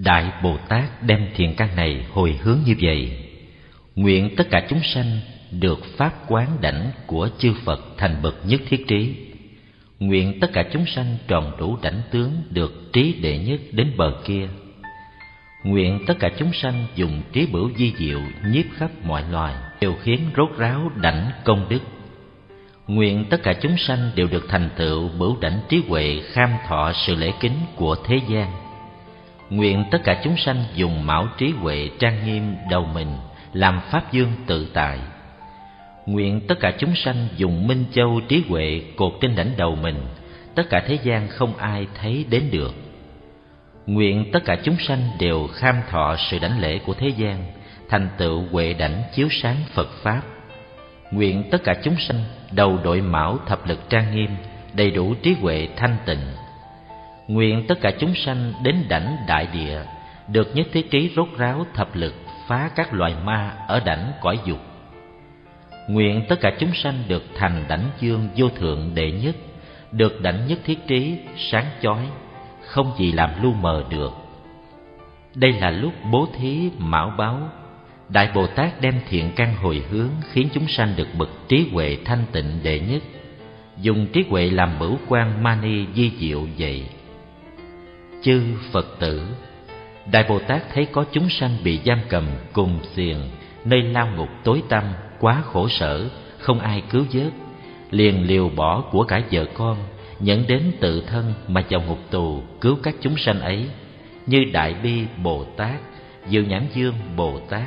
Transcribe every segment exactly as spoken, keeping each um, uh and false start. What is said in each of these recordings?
Đại Bồ Tát đem thiện căn này hồi hướng như vậy: nguyện tất cả chúng sanh được pháp quán đảnh của chư Phật thành bậc nhất thiết trí. Nguyện tất cả chúng sanh tròn đủ đảnh tướng được trí đệ nhất đến bờ kia. Nguyện tất cả chúng sanh dùng trí bửu vi diệu nhiếp khắp mọi loài, đều khiến rốt ráo đảnh công đức. Nguyện tất cả chúng sanh đều được thành tựu bửu đảnh trí huệ kham thọ sự lễ kính của thế gian. Nguyện tất cả chúng sanh dùng mão trí huệ trang nghiêm đầu mình, làm pháp dương tự tại. Nguyện tất cả chúng sanh dùng minh châu trí huệ cột trên đảnh đầu mình, tất cả thế gian không ai thấy đến được. Nguyện tất cả chúng sanh đều kham thọ sự đảnh lễ của thế gian, thành tựu huệ đảnh chiếu sáng Phật pháp. Nguyện tất cả chúng sanh đầu đội mão thập lực trang nghiêm, đầy đủ trí huệ thanh tịnh. Nguyện tất cả chúng sanh đến đảnh đại địa, được nhất thiết trí rốt ráo thập lực phá các loài ma ở đảnh cõi dục. Nguyện tất cả chúng sanh được thành đảnh dương vô thượng đệ nhất, được đảnh nhất thiết trí sáng chói, không gì làm lu mờ được. Đây là lúc bố thí mão báo. Đại Bồ Tát đem thiện căn hồi hướng, khiến chúng sanh được bậc trí huệ thanh tịnh đệ nhất, dùng trí huệ làm bửu quan mani di diệu vậy. Chư Phật tử, Đại Bồ Tát thấy có chúng sanh bị giam cầm cùng xiềng nơi lao ngục tối tăm, quá khổ sở, không ai cứu vớt, liền liều bỏ của cải vợ con, nhận đến tự thân mà vào ngục tù cứu các chúng sanh ấy, như Đại Bi Bồ Tát, Diệu Nhãn Dương Bồ Tát.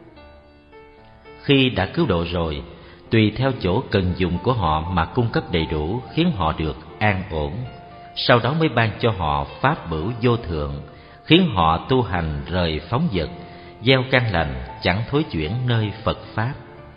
Khi đã cứu độ rồi, tùy theo chỗ cần dùng của họ mà cung cấp đầy đủ, khiến họ được an ổn. Sau đó mới ban cho họ pháp bửu vô thượng, khiến họ tu hành rời phóng vật, gieo căn lành, chẳng thối chuyển nơi Phật pháp.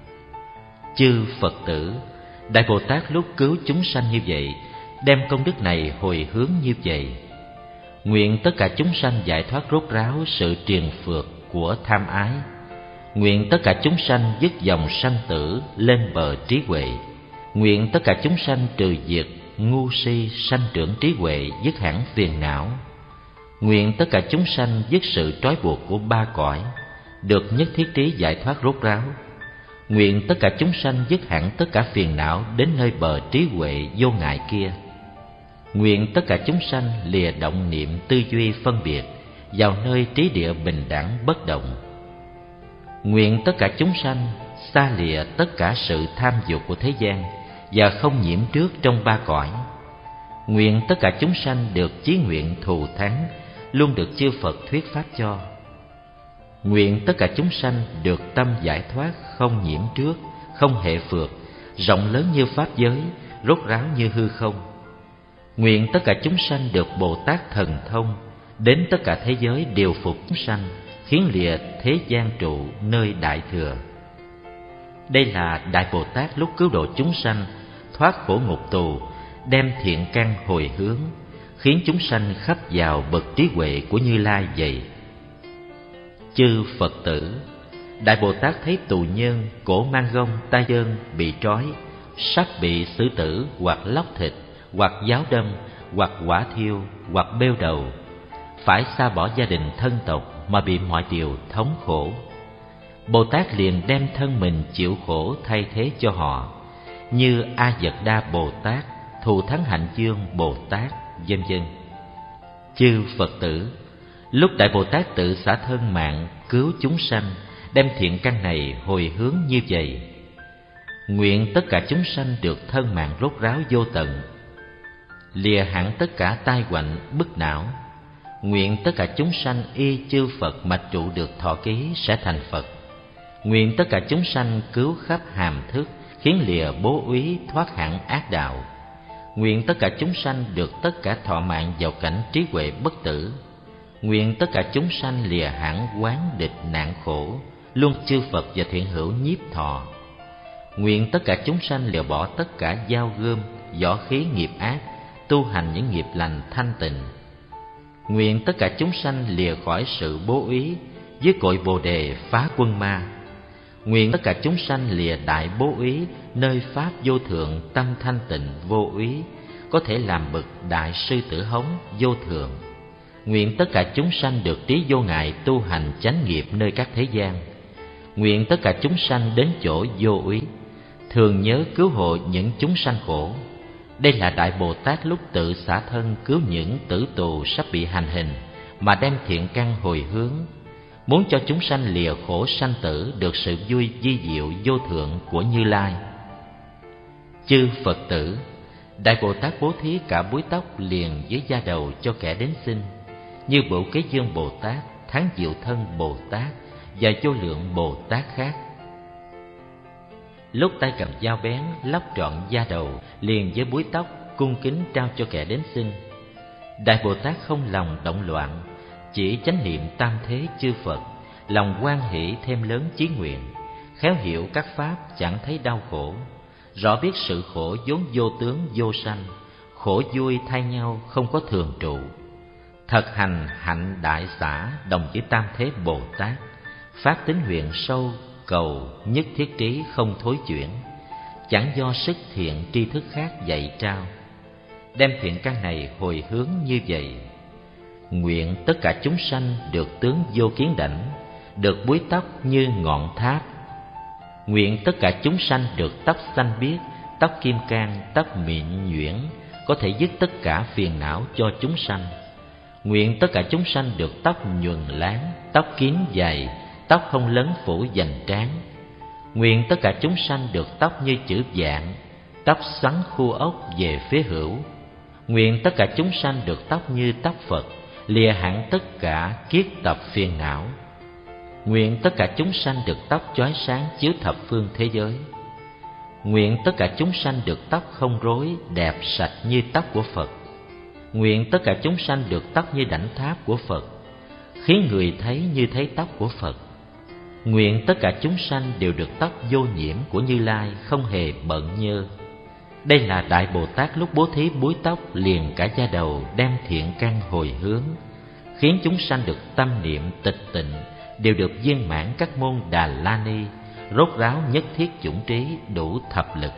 Chư Phật tử, Đại Bồ Tát lúc cứu chúng sanh như vậy, đem công đức này hồi hướng như vậy. Nguyện tất cả chúng sanh giải thoát rốt ráo sự triền phược của tham ái. Nguyện tất cả chúng sanh dứt dòng sanh tử, lên bờ trí huệ. Nguyện tất cả chúng sanh trừ diệt ngu si, sanh trưởng trí huệ, dứt hẳn phiền não. Nguyện tất cả chúng sanh dứt sự trói buộc của ba cõi, được nhất thiết trí giải thoát rốt ráo. Nguyện tất cả chúng sanh dứt hẳn tất cả phiền não, đến nơi bờ trí huệ vô ngại kia. Nguyện tất cả chúng sanh lìa động niệm tư duy phân biệt, vào nơi trí địa bình đẳng bất động. Nguyện tất cả chúng sanh xa lìa tất cả sự tham dục của thế gian, và không nhiễm trước trong ba cõi. Nguyện tất cả chúng sanh được chí nguyện thù thắng, luôn được chư Phật thuyết pháp cho. Nguyện tất cả chúng sanh được tâm giải thoát, không nhiễm trước, không hệ phược, rộng lớn như pháp giới, rốt ráo như hư không. Nguyện tất cả chúng sanh được Bồ Tát thần thông, đến tất cả thế giới đều phục chúng sanh, khiến lìa thế gian trụ nơi đại thừa. Đây là Đại Bồ Tát lúc cứu độ chúng sanh thoát khổ ngục tù, đem thiện căn hồi hướng, khiến chúng sanh khắp vào bậc trí huệ của Như Lai vậy. Chư Phật tử, Đại Bồ Tát thấy tù nhân cổ mang gông tay chân bị trói, sắp bị xử tử, hoặc lóc thịt, hoặc giáo đâm, hoặc hỏa thiêu, hoặc bêu đầu, phải xa bỏ gia đình thân tộc mà bị mọi điều thống khổ. Bồ Tát liền đem thân mình chịu khổ thay thế cho họ, như A Dật Đa Bồ Tát, Thù Thắng Hạnh Dương Bồ Tát, vân vân. Chư Phật tử, lúc Đại Bồ Tát tự xả thân mạng cứu chúng sanh, đem thiện căn này hồi hướng như vậy. Nguyện tất cả chúng sanh được thân mạng rốt ráo vô tận, lìa hẳn tất cả tai quạnh bức não. Nguyện tất cả chúng sanh y chư Phật mà trụ được thọ ký sẽ thành Phật. Nguyện tất cả chúng sanh cứu khắp hàm thức, khiến lìa bố úy thoát hẳn ác đạo. Nguyện tất cả chúng sanh được tất cả thọ mạng vào cảnh trí huệ bất tử. Nguyện tất cả chúng sanh lìa hẳn quán địch nạn khổ, luôn chư Phật và thiện hữu nhiếp thọ. Nguyện tất cả chúng sanh lìa bỏ tất cả dao gươm, võ khí nghiệp ác, tu hành những nghiệp lành thanh tịnh. Nguyện tất cả chúng sanh lìa khỏi sự bố úy, với cội Bồ Đề phá quân ma. Nguyện tất cả chúng sanh lìa đại bố úy, nơi pháp vô thượng tâm thanh tịnh vô úy, có thể làm bậc đại sư tử hống vô thượng. Nguyện tất cả chúng sanh được trí vô ngại tu hành chánh nghiệp nơi các thế gian. Nguyện tất cả chúng sanh đến chỗ vô úy, thường nhớ cứu hộ những chúng sanh khổ. Đây là Đại Bồ Tát lúc tự xả thân cứu những tử tù sắp bị hành hình, mà đem thiện căn hồi hướng, muốn cho chúng sanh lìa khổ sanh tử, được sự vui vi diệu vô thượng của Như Lai. Chư Phật tử, Đại Bồ Tát bố thí cả búi tóc liền với da đầu cho kẻ đến xin, như Bửu Kế Dương Bồ Tát, Thắng Diệu Thân Bồ Tát và vô lượng Bồ Tát khác. Lúc tay cầm dao bén lóc trọn da đầu liền với búi tóc, cung kính trao cho kẻ đến xin. Đại Bồ Tát không lòng động loạn, chỉ chánh niệm tam thế chư Phật, lòng hoan hỷ thêm lớn chí nguyện, khéo hiểu các pháp chẳng thấy đau khổ, rõ biết sự khổ vốn vô tướng vô sanh, khổ vui thay nhau không có thường trụ. Thật hành hạnh đại xả đồng với tam thế Bồ Tát, phát tín nguyện sâu cầu nhất thiết trí không thối chuyển, chẳng do sức thiện tri thức khác dạy trao. Đem thiện căn này hồi hướng như vậy: nguyện tất cả chúng sanh được tướng vô kiến đảnh, được búi tóc như ngọn tháp. Nguyện tất cả chúng sanh được tóc xanh biếc, tóc kim cang, tóc mịn nhuyễn, có thể dứt tất cả phiền não cho chúng sanh. Nguyện tất cả chúng sanh được tóc nhuần láng, tóc kín dày, tóc không lấn phủ dành trán. Nguyện tất cả chúng sanh được tóc như chữ vạn, tóc xoắn khu ốc về phía hữu. Nguyện tất cả chúng sanh được tóc như tóc Phật, lìa hẳn tất cả kiết tập phiền não. Nguyện tất cả chúng sanh được tóc chói sáng chiếu thập phương thế giới. Nguyện tất cả chúng sanh được tóc không rối, đẹp sạch như tóc của Phật. Nguyện tất cả chúng sanh được tóc như đảnh tháp của Phật, khiến người thấy như thấy tóc của Phật. Nguyện tất cả chúng sanh đều được tóc vô nhiễm của Như Lai, không hề bận nhơ. Đây là Đại Bồ Tát lúc bố thí búi tóc liền cả da đầu, đem thiện căn hồi hướng, khiến chúng sanh được tâm niệm tịch tịnh, đều được viên mãn các môn Đà La Ni, rốt ráo nhất thiết chủng trí đủ thập lực.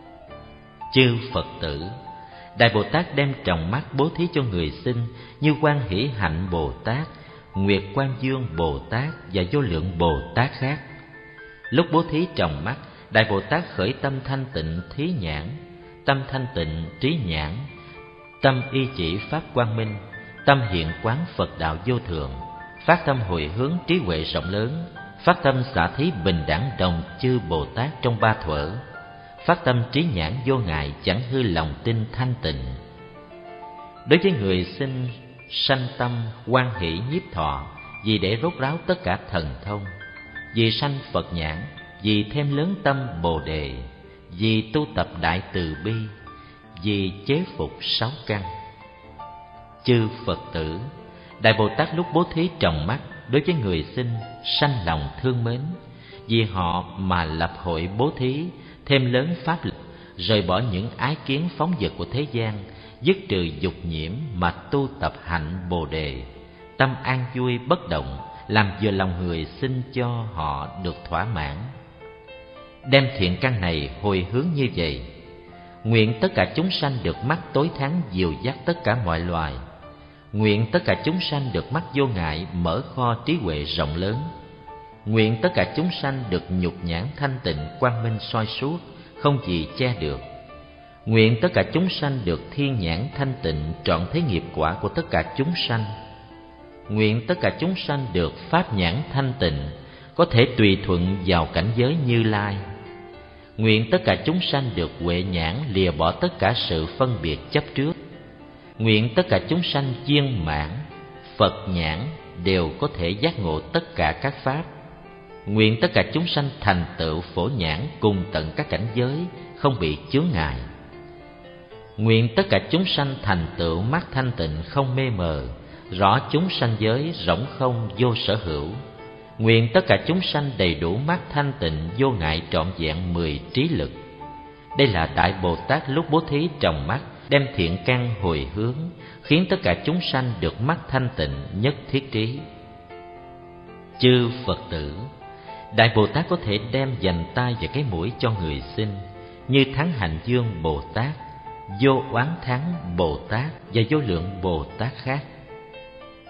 Chư Phật tử, Đại Bồ Tát đem tròng mắt bố thí cho người sinh như Quan Hỷ Hạnh Bồ Tát, Nguyệt Quan Dương Bồ Tát và vô lượng Bồ Tát khác. Lúc bố thí tròng mắt, Đại Bồ Tát khởi tâm thanh tịnh thí nhãn, tâm thanh tịnh trí nhãn, tâm y chỉ pháp quang minh, tâm hiện quán Phật đạo vô thượng, phát tâm hồi hướng trí huệ rộng lớn, phát tâm xả thí bình đẳng đồng chư Bồ Tát trong ba thuở, phát tâm trí nhãn vô ngại chẳng hư lòng tin thanh tịnh. Đối với người sinh sanh tâm hoan hỷ nhiếp thọ, vì để rốt ráo tất cả thần thông, vì sanh Phật nhãn, vì thêm lớn tâm Bồ đề, vì tu tập đại từ bi, vì chế phục sáu căn. Chư Phật tử, Đại Bồ Tát lúc bố thí tròng mắt đối với người sinh sanh lòng thương mến, vì họ mà lập hội bố thí, thêm lớn pháp lực, rời bỏ những ái kiến phóng dật của thế gian, dứt trừ dục nhiễm mà tu tập hạnh Bồ đề, tâm an vui bất động, làm vừa lòng người sinh cho họ được thỏa mãn. Đem thiện căn này hồi hướng như vậy: nguyện tất cả chúng sanh được mắt tối thắng dìu dắt tất cả mọi loài. Nguyện tất cả chúng sanh được mắt vô ngại mở kho trí huệ rộng lớn. Nguyện tất cả chúng sanh được nhục nhãn thanh tịnh quang minh soi suốt, không gì che được. Nguyện tất cả chúng sanh được thiên nhãn thanh tịnh trọn thế nghiệp quả của tất cả chúng sanh. Nguyện tất cả chúng sanh được pháp nhãn thanh tịnh, có thể tùy thuận vào cảnh giới Như Lai. Nguyện tất cả chúng sanh được huệ nhãn lìa bỏ tất cả sự phân biệt chấp trước. Nguyện tất cả chúng sanh viên mãn Phật nhãn đều có thể giác ngộ tất cả các pháp. Nguyện tất cả chúng sanh thành tựu phổ nhãn cùng tận các cảnh giới, không bị chướng ngại. Nguyện tất cả chúng sanh thành tựu mắt thanh tịnh không mê mờ, rõ chúng sanh giới rỗng không vô sở hữu. Nguyện tất cả chúng sanh đầy đủ mắt thanh tịnh vô ngại trọn vẹn mười trí lực. Đây là Đại Bồ Tát lúc bố thí tròng mắt, đem thiện căn hồi hướng, khiến tất cả chúng sanh được mắt thanh tịnh nhất thiết trí. Chư Phật tử, Đại Bồ Tát có thể đem dành tay và cái mũi cho người sinh, như Thắng Hạnh Dương Bồ Tát, Vô Oán Thắng Bồ Tát và vô lượng Bồ Tát khác.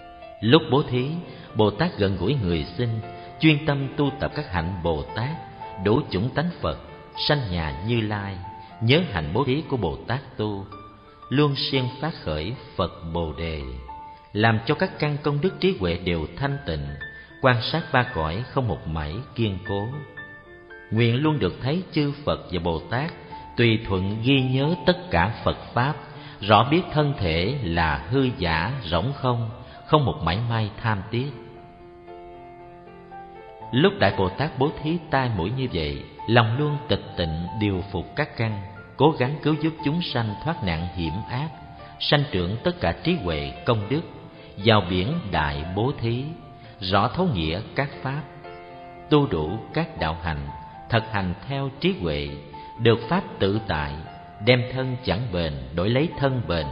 Lúc bố thí, Bồ Tát gần gũi người sinh, chuyên tâm tu tập các hạnh Bồ Tát, đủ chủng tánh Phật, sanh nhà Như Lai, nhớ hạnh bố thí của Bồ Tát tu, luôn siêng phát khởi Phật Bồ Đề, làm cho các căn công đức trí huệ đều thanh tịnh, quan sát ba cõi không một mảy kiên cố. Nguyện luôn được thấy chư Phật và Bồ Tát tùy thuận ghi nhớ tất cả Phật Pháp, rõ biết thân thể là hư giả, rỗng không, không một mảy may tham tiếc. Lúc Đại Bồ Tát bố thí tai mũi như vậy, lòng luôn tịch tịnh điều phục các căn, cố gắng cứu giúp chúng sanh thoát nạn hiểm ác, sanh trưởng tất cả trí huệ công đức, vào biển đại bố thí, rõ thấu nghĩa các pháp, tu đủ các đạo hành, thực hành theo trí huệ, được pháp tự tại, đem thân chẳng bền đổi lấy thân bền.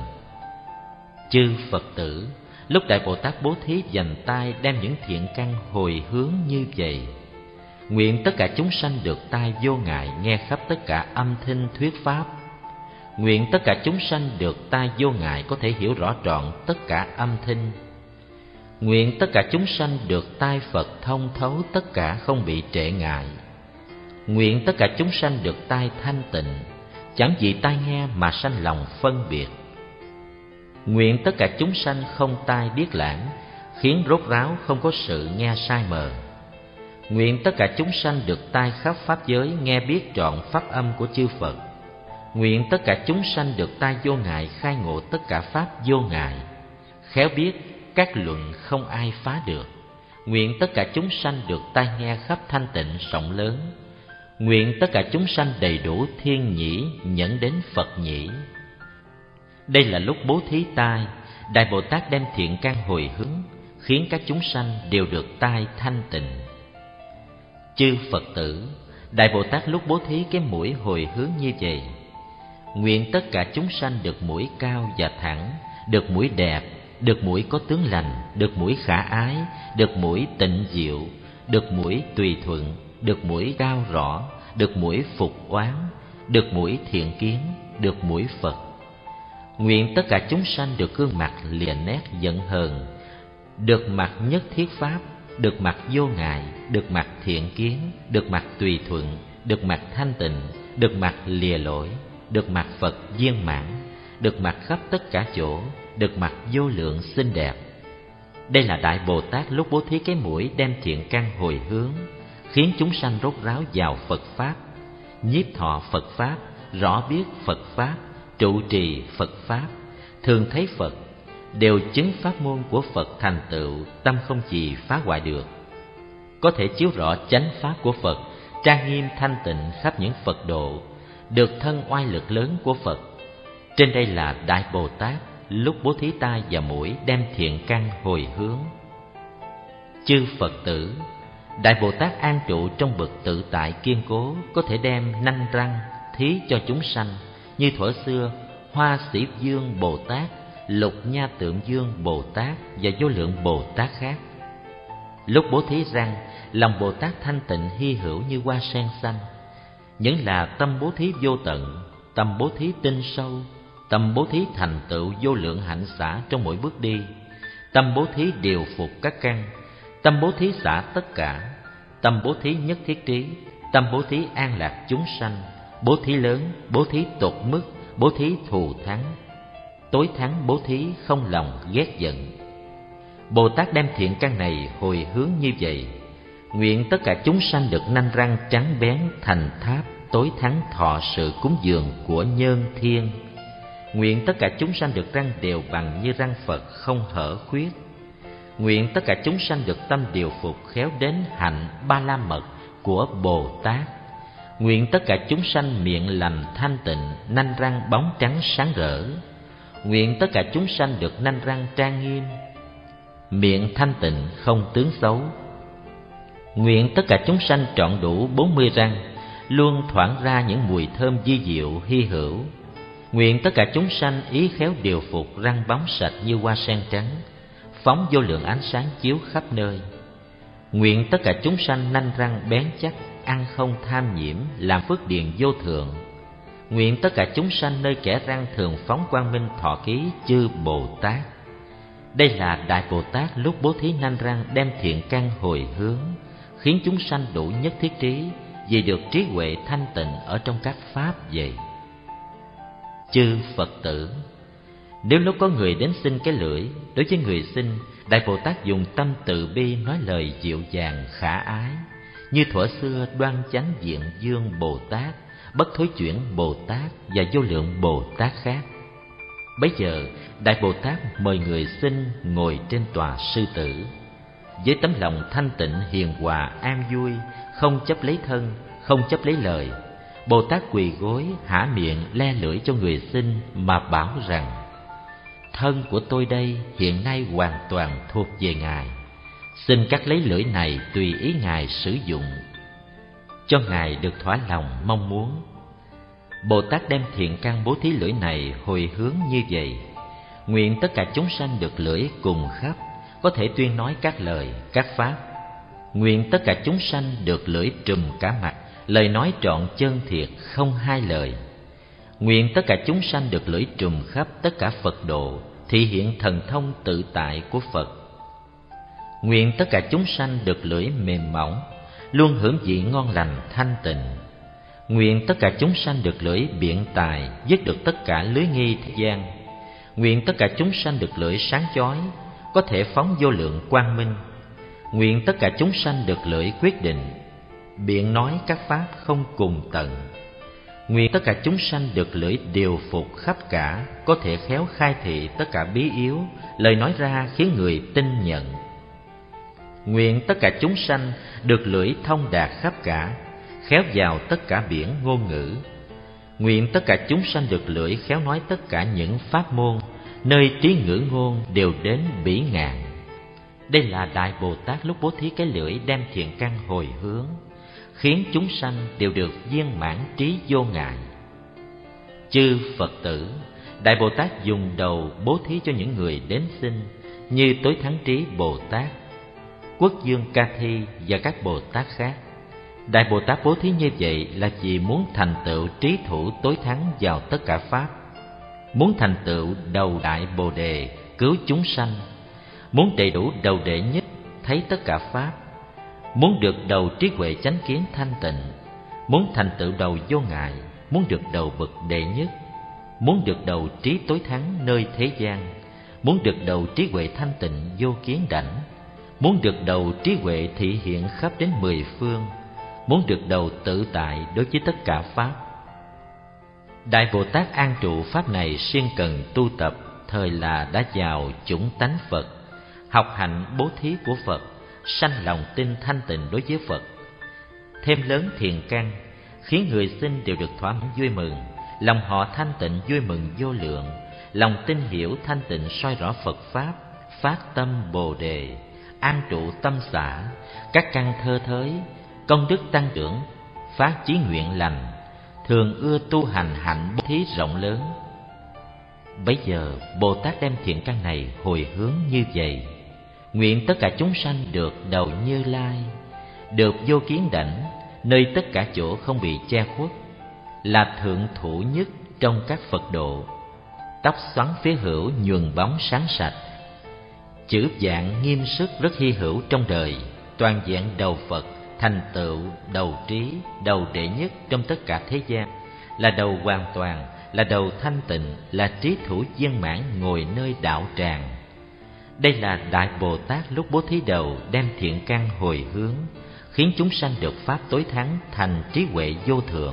Chư Phật tử, lúc Đại Bồ Tát bố thí dành tay đem những thiện căn hồi hướng như vậy, nguyện tất cả chúng sanh được tai vô ngại nghe khắp tất cả âm thanh thuyết pháp. Nguyện tất cả chúng sanh được tai vô ngại có thể hiểu rõ trọn tất cả âm thanh. Nguyện tất cả chúng sanh được tai Phật thông thấu tất cả không bị trệ ngại. Nguyện tất cả chúng sanh được tai thanh tịnh, chẳng vì tai nghe mà sanh lòng phân biệt. Nguyện tất cả chúng sanh không tai điếc lãng, khiến rốt ráo không có sự nghe sai mờ. Nguyện tất cả chúng sanh được tai khắp pháp giới nghe biết trọn pháp âm của chư Phật. Nguyện tất cả chúng sanh được tai vô ngại khai ngộ tất cả pháp vô ngại, khéo biết các luận không ai phá được. Nguyện tất cả chúng sanh được tai nghe khắp thanh tịnh rộng lớn. Nguyện tất cả chúng sanh đầy đủ thiên nhĩ nhẫn đến Phật nhĩ. Đây là lúc bố thí tai, Đại Bồ Tát đem thiện căn hồi hướng, khiến các chúng sanh đều được tai thanh tịnh. Chư Phật tử, Đại Bồ Tát lúc bố thí cái mũi hồi hướng như vậy, nguyện tất cả chúng sanh được mũi cao và thẳng, được mũi đẹp, được mũi có tướng lành, được mũi khả ái, được mũi tịnh diệu, được mũi tùy thuận, được mũi cao rõ, được mũi phục oán, được mũi thiện kiến, được mũi Phật. Nguyện tất cả chúng sanh được gương mặt lìa nét giận hờn, được mặt nhất thiết pháp, được mặt vô ngại, được mặt thiện kiến, được mặt tùy thuận, được mặt thanh tịnh, được mặt lìa lỗi, được mặt Phật viên mãn, được mặt khắp tất cả chỗ, được mặt vô lượng xinh đẹp. Đây là Đại Bồ Tát lúc bố thí cái mũi đem thiện căn hồi hướng, khiến chúng sanh rốt ráo vào Phật Pháp, nhiếp thọ Phật Pháp, rõ biết Phật Pháp, trụ trì Phật Pháp, thường thấy Phật, đều chứng pháp môn của Phật thành tựu, tâm không gì phá hoại được. Có thể chiếu rõ chánh pháp của Phật, trang nghiêm thanh tịnh khắp những Phật độ, được thân oai lực lớn của Phật. Trên đây là Đại Bồ Tát lúc bố thí tai và mũi đem thiện căn hồi hướng. Chư Phật tử, Đại Bồ Tát an trụ trong bậc tự tại kiên cố, có thể đem nanh răng thí cho chúng sanh, như thuở xưa Hoa Sĩ Dương Bồ Tát, Lục Nha Tượng Dương Bồ Tát và vô lượng Bồ Tát khác. Lúc bố thí răng, lòng Bồ Tát thanh tịnh hy hữu như hoa sen xanh. Những là tâm bố thí vô tận, tâm bố thí tinh sâu, tâm bố thí thành tựu vô lượng hạnh xả trong mỗi bước đi, tâm bố thí điều phục các căn, tâm bố thí xả tất cả, tâm bố thí nhất thiết trí, tâm bố thí an lạc chúng sanh, bố thí lớn, bố thí tột mức, bố thí thù thắng, tối thắng bố thí không lòng ghét giận. Bồ Tát đem thiện căn này hồi hướng như vậy, nguyện tất cả chúng sanh được nanh răng trắng bén thành tháp, tối thắng thọ sự cúng dường của nhân thiên. Nguyện tất cả chúng sanh được răng đều bằng như răng Phật không hở khuyết. Nguyện tất cả chúng sanh được tâm điều phục khéo đến hạnh ba la mật của Bồ Tát. Nguyện tất cả chúng sanh miệng lành thanh tịnh, nanh răng bóng trắng sáng rỡ. Nguyện tất cả chúng sanh được nanh răng trang nghiêm, miệng thanh tịnh không tướng xấu. Nguyện tất cả chúng sanh trọn đủ bốn mươi răng, luôn thoảng ra những mùi thơm vi diệu hy hữu. Nguyện tất cả chúng sanh ý khéo điều phục răng bóng sạch như hoa sen trắng, phóng vô lượng ánh sáng chiếu khắp nơi. Nguyện tất cả chúng sanh nanh răng bén chắc, ăn không tham nhiễm, làm phước điền vô thượng. Nguyện tất cả chúng sanh nơi kẻ răng thường phóng quang minh thọ ký chư Bồ Tát. Đây là Đại Bồ Tát lúc bố thí nanh răng đem thiện căn hồi hướng, khiến chúng sanh đủ nhất thiết trí, vì được trí huệ thanh tịnh ở trong các pháp vậy. Chư Phật tử, nếu lúc có người đến xin cái lưỡi, đối với người xin, Đại Bồ Tát dùng tâm từ bi nói lời dịu dàng khả ái, như thuở xưa Đoan Chánh Diện Dương Bồ Tát, Bất Thối Chuyển Bồ Tát và vô lượng Bồ Tát khác. Bấy giờ Đại Bồ Tát mời người xin ngồi trên tòa sư tử, với tấm lòng thanh tịnh hiền hòa an vui, không chấp lấy thân, không chấp lấy lời. Bồ Tát quỳ gối hả miệng le lưỡi cho người xin mà bảo rằng: thân của tôi đây hiện nay hoàn toàn thuộc về Ngài, xin cắt lấy lưỡi này tùy ý Ngài sử dụng, cho Ngài được thỏa lòng mong muốn. Bồ Tát đem thiện căn bố thí lưỡi này hồi hướng như vậy: nguyện tất cả chúng sanh được lưỡi cùng khắp, có thể tuyên nói các lời, các pháp. Nguyện tất cả chúng sanh được lưỡi trùm cả mặt, lời nói trọn chân thiệt, không hai lời. Nguyện tất cả chúng sanh được lưỡi trùm khắp tất cả Phật độ, thị hiện thần thông tự tại của Phật. Nguyện tất cả chúng sanh được lưỡi mềm mỏng, luôn hưởng vị ngon lành thanh tịnh. Nguyện tất cả chúng sanh được lưỡi biện tài, dứt được tất cả lưới nghi thế gian. Nguyện tất cả chúng sanh được lưỡi sáng chói, có thể phóng vô lượng quang minh. Nguyện tất cả chúng sanh được lưỡi quyết định, biện nói các pháp không cùng tận. Nguyện tất cả chúng sanh được lưỡi điều phục khắp cả, có thể khéo khai thị tất cả bí yếu, lời nói ra khiến người tin nhận. Nguyện tất cả chúng sanh được lưỡi thông đạt khắp cả, khéo vào tất cả biển ngôn ngữ. Nguyện tất cả chúng sanh được lưỡi khéo nói tất cả những pháp môn, nơi trí ngữ ngôn đều đến bỉ ngạn. Đây là Đại Bồ Tát lúc bố thí cái lưỡi đem thiện căn hồi hướng, khiến chúng sanh đều được viên mãn trí vô ngại. Chư Phật tử, Đại Bồ Tát dùng đầu bố thí cho những người đến xin, như Tối Thắng Trí Bồ Tát, Quốc Dương Ca Thi và các Bồ Tát khác. Đại Bồ Tát bố thí như vậy là vì muốn thành tựu trí thủ tối thắng vào tất cả pháp, muốn thành tựu đầu đại Bồ Đề cứu chúng sanh, muốn đầy đủ đầu đệ nhất thấy tất cả pháp, muốn được đầu trí huệ chánh kiến thanh tịnh, muốn thành tựu đầu vô ngại, muốn được đầu bậc đệ nhất, muốn được đầu trí tối thắng nơi thế gian, muốn được đầu trí huệ thanh tịnh vô kiến đảnh, muốn được đầu trí huệ thị hiện khắp đến mười phương, muốn được đầu tự tại đối với tất cả pháp. Đại Bồ Tát an trụ pháp này siêng cần tu tập, thời là đã vào chủng tánh Phật, học hạnh bố thí của Phật, sanh lòng tin thanh tịnh đối với Phật, thêm lớn thiền căn, khiến người sinh đều được thỏa mãn vui mừng, lòng họ thanh tịnh vui mừng vô lượng, lòng tin hiểu thanh tịnh soi rõ Phật pháp, phát tâm Bồ Đề, an trụ tâm xả, các căn thơ thới, công đức tăng trưởng, phát chí nguyện lành, thường ưa tu hành hạnh bố thí rộng lớn. Bấy giờ Bồ Tát đem thiện căn này hồi hướng như vậy: nguyện tất cả chúng sanh được đầu Như Lai, được vô kiến đảnh, nơi tất cả chỗ không bị che khuất, là thượng thủ nhất trong các Phật độ, tóc xoắn phía hữu nhuần bóng sáng sạch, chữ dạng nghiêm sức rất hy hữu trong đời, toàn vẹn đầu Phật, thành tựu đầu trí, đầu đệ nhất trong tất cả thế gian, là đầu hoàn toàn, là đầu thanh tịnh, là trí thủ viên mãn ngồi nơi đạo tràng. Đây là Đại Bồ Tát lúc bố thí đầu đem thiện căn hồi hướng, khiến chúng sanh được pháp tối thắng thành trí huệ vô thượng.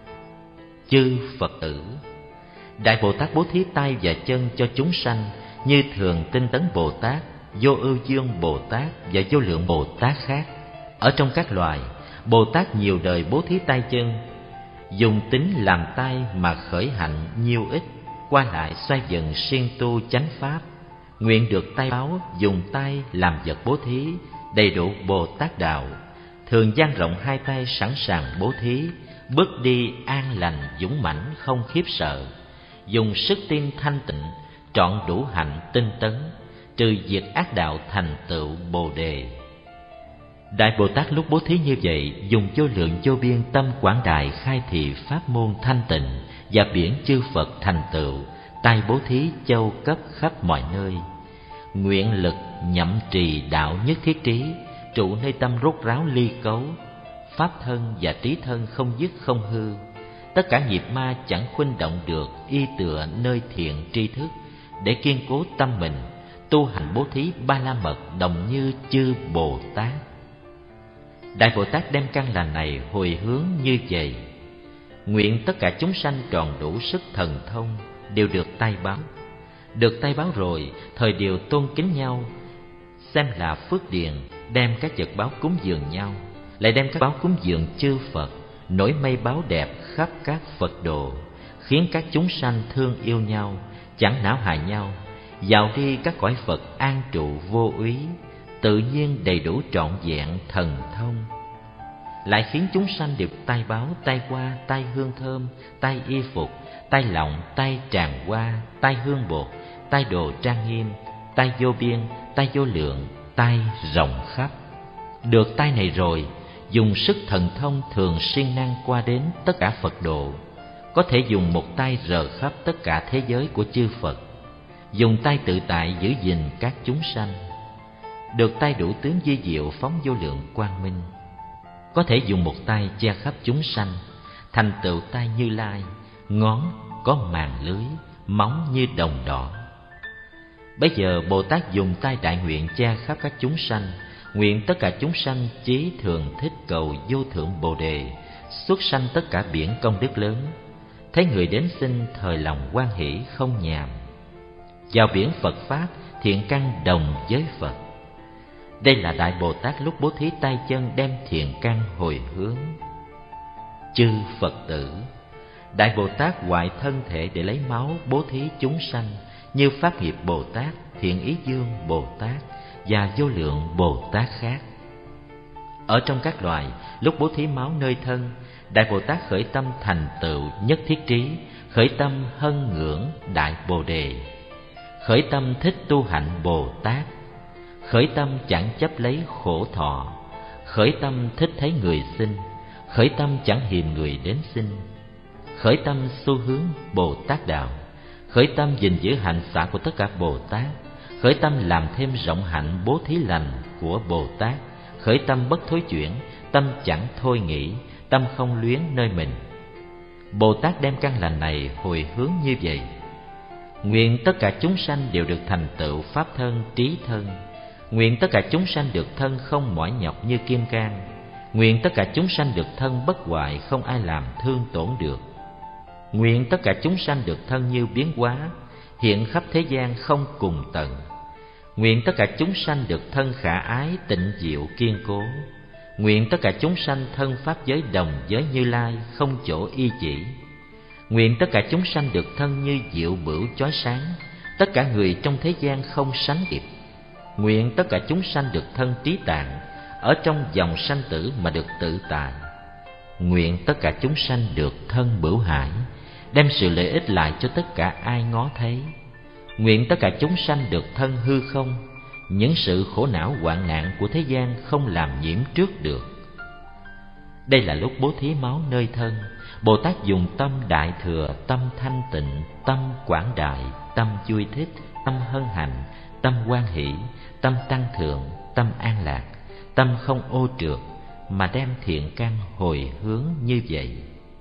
Chư Phật tử, Đại Bồ Tát bố thí tay và chân cho chúng sanh, như Thường Tinh Tấn Bồ Tát, Vô Ưu Dương Bồ Tát và vô lượng Bồ Tát khác. Ở trong các loài, Bồ Tát nhiều đời bố thí tay chân, dùng tính làm tay mà khởi hạnh nhiêu ích, qua lại xoay dần siêng tu chánh pháp. Nguyện được tay báo dùng tay làm vật bố thí, đầy đủ Bồ Tát đạo, thường dang rộng hai tay sẵn sàng bố thí, bước đi an lành dũng mãnh không khiếp sợ, dùng sức tin thanh tịnh, trọn đủ hạnh tinh tấn, trừ diệt ác đạo thành tựu Bồ Đề. Đại Bồ Tát lúc bố thí như vậy, dùng vô lượng vô biên tâm quảng đại khai thị pháp môn thanh tịnh, và biển chư Phật thành tựu, tay bố thí châu cấp khắp mọi nơi. nguyện lực nhậm trì đạo nhất thiết trí, trụ nơi tâm rốt ráo ly cấu, pháp thân và trí thân không dứt không hư. Tất cả nghiệp ma chẳng khuynh động được, y tựa nơi thiện tri thức, để kiên cố tâm mình, tu hành bố thí ba la mật đồng như chư Bồ Tát. Đại Bồ Tát đem căn lành này hồi hướng như vậy: nguyện tất cả chúng sanh tròn đủ sức thần thông, đều được tai báo. Được tai báo rồi, thời đều tôn kính nhau, xem là phước điền, đem các vật báo cúng dường nhau, lại đem các báo cúng dường chư Phật, nổi mây báo đẹp khắp các Phật độ, khiến các chúng sanh thương yêu nhau, chẳng não hại nhau, vào đi các cõi Phật an trụ vô úy, tự nhiên đầy đủ trọn vẹn thần thông. Lại khiến chúng sanh được tai báo, tai hoa, tai hương thơm, tai y phục, tai lọng, tai tràng hoa, tai hương bột, tai đồ trang nghiêm, tai vô biên, tai vô lượng, tai rộng khắp. Được tai này rồi, dùng sức thần thông thường siêng năng qua đến tất cả Phật độ, có thể dùng một tay rờ khắp tất cả thế giới của chư Phật, dùng tay tự tại giữ gìn các chúng sanh. Được tay đủ tướng vi diệu phóng vô lượng quang minh, có thể dùng một tay che khắp chúng sanh, thành tựu tay Như Lai, ngón có màng lưới, móng như đồng đỏ. Bấy giờ Bồ Tát dùng tay đại nguyện che khắp các chúng sanh, nguyện tất cả chúng sanh chí thường thích cầu vô thượng Bồ đề, xuất sanh tất cả biển công đức lớn. Thấy người đến xin, thời lòng hoan hỷ không nhàm, vào biển Phật pháp thiện căn đồng với Phật. Đây là Đại Bồ Tát lúc bố thí tay chân đem thiện căn hồi hướng. Chư Phật tử, Đại Bồ Tát hoại thân thể để lấy máu bố thí chúng sanh, như Pháp Nghiệp Bồ Tát, Thiện Ý Dương Bồ Tát và vô lượng Bồ Tát khác. Ở trong các loài, lúc bố thí máu nơi thân, Đại Bồ Tát khởi tâm thành tựu nhất thiết trí, khởi tâm hân ngưỡng Đại Bồ Đề, khởi tâm thích tu hạnh Bồ Tát, khởi tâm chẳng chấp lấy khổ thọ, khởi tâm thích thấy người sinh, khởi tâm chẳng hiềm người đến sinh, khởi tâm xu hướng Bồ Tát đạo, khởi tâm gìn giữ hạnh xả của tất cả Bồ Tát, khởi tâm làm thêm rộng hạnh bố thí lành của Bồ Tát, khởi tâm bất thối chuyển, tâm chẳng thôi nghĩ, tâm không luyến nơi mình. Bồ Tát đem căn lành này hồi hướng như vậy: nguyện tất cả chúng sanh đều được thành tựu pháp thân trí thân, nguyện tất cả chúng sanh được thân không mỏi nhọc như kim cang, nguyện tất cả chúng sanh được thân bất hoại, không ai làm thương tổn được, nguyện tất cả chúng sanh được thân như biến hóa, hiện khắp thế gian không cùng tận, nguyện tất cả chúng sanh được thân khả ái tịnh diệu kiên cố, nguyện tất cả chúng sanh thân pháp giới đồng giới Như Lai, không chỗ y chỉ, nguyện tất cả chúng sanh được thân như diệu bửu chói sáng, tất cả người trong thế gian không sánh kịp, nguyện tất cả chúng sanh được thân trí tạng, ở trong dòng sanh tử mà được tự tại, nguyện tất cả chúng sanh được thân bửu hải, đem sự lợi ích lại cho tất cả ai ngó thấy, nguyện tất cả chúng sanh được thân hư không, những sự khổ não hoạn nạn của thế gian không làm nhiễm trước được. Đây là lúc bố thí máu nơi thân, Bồ Tát dùng tâm đại thừa, tâm thanh tịnh, tâm quảng đại, tâm vui thích, tâm hân hạnh, tâm hoan hỷ, tâm tăng thượng, tâm an lạc, tâm không ô trượt, mà đem thiện căn hồi hướng như vậy.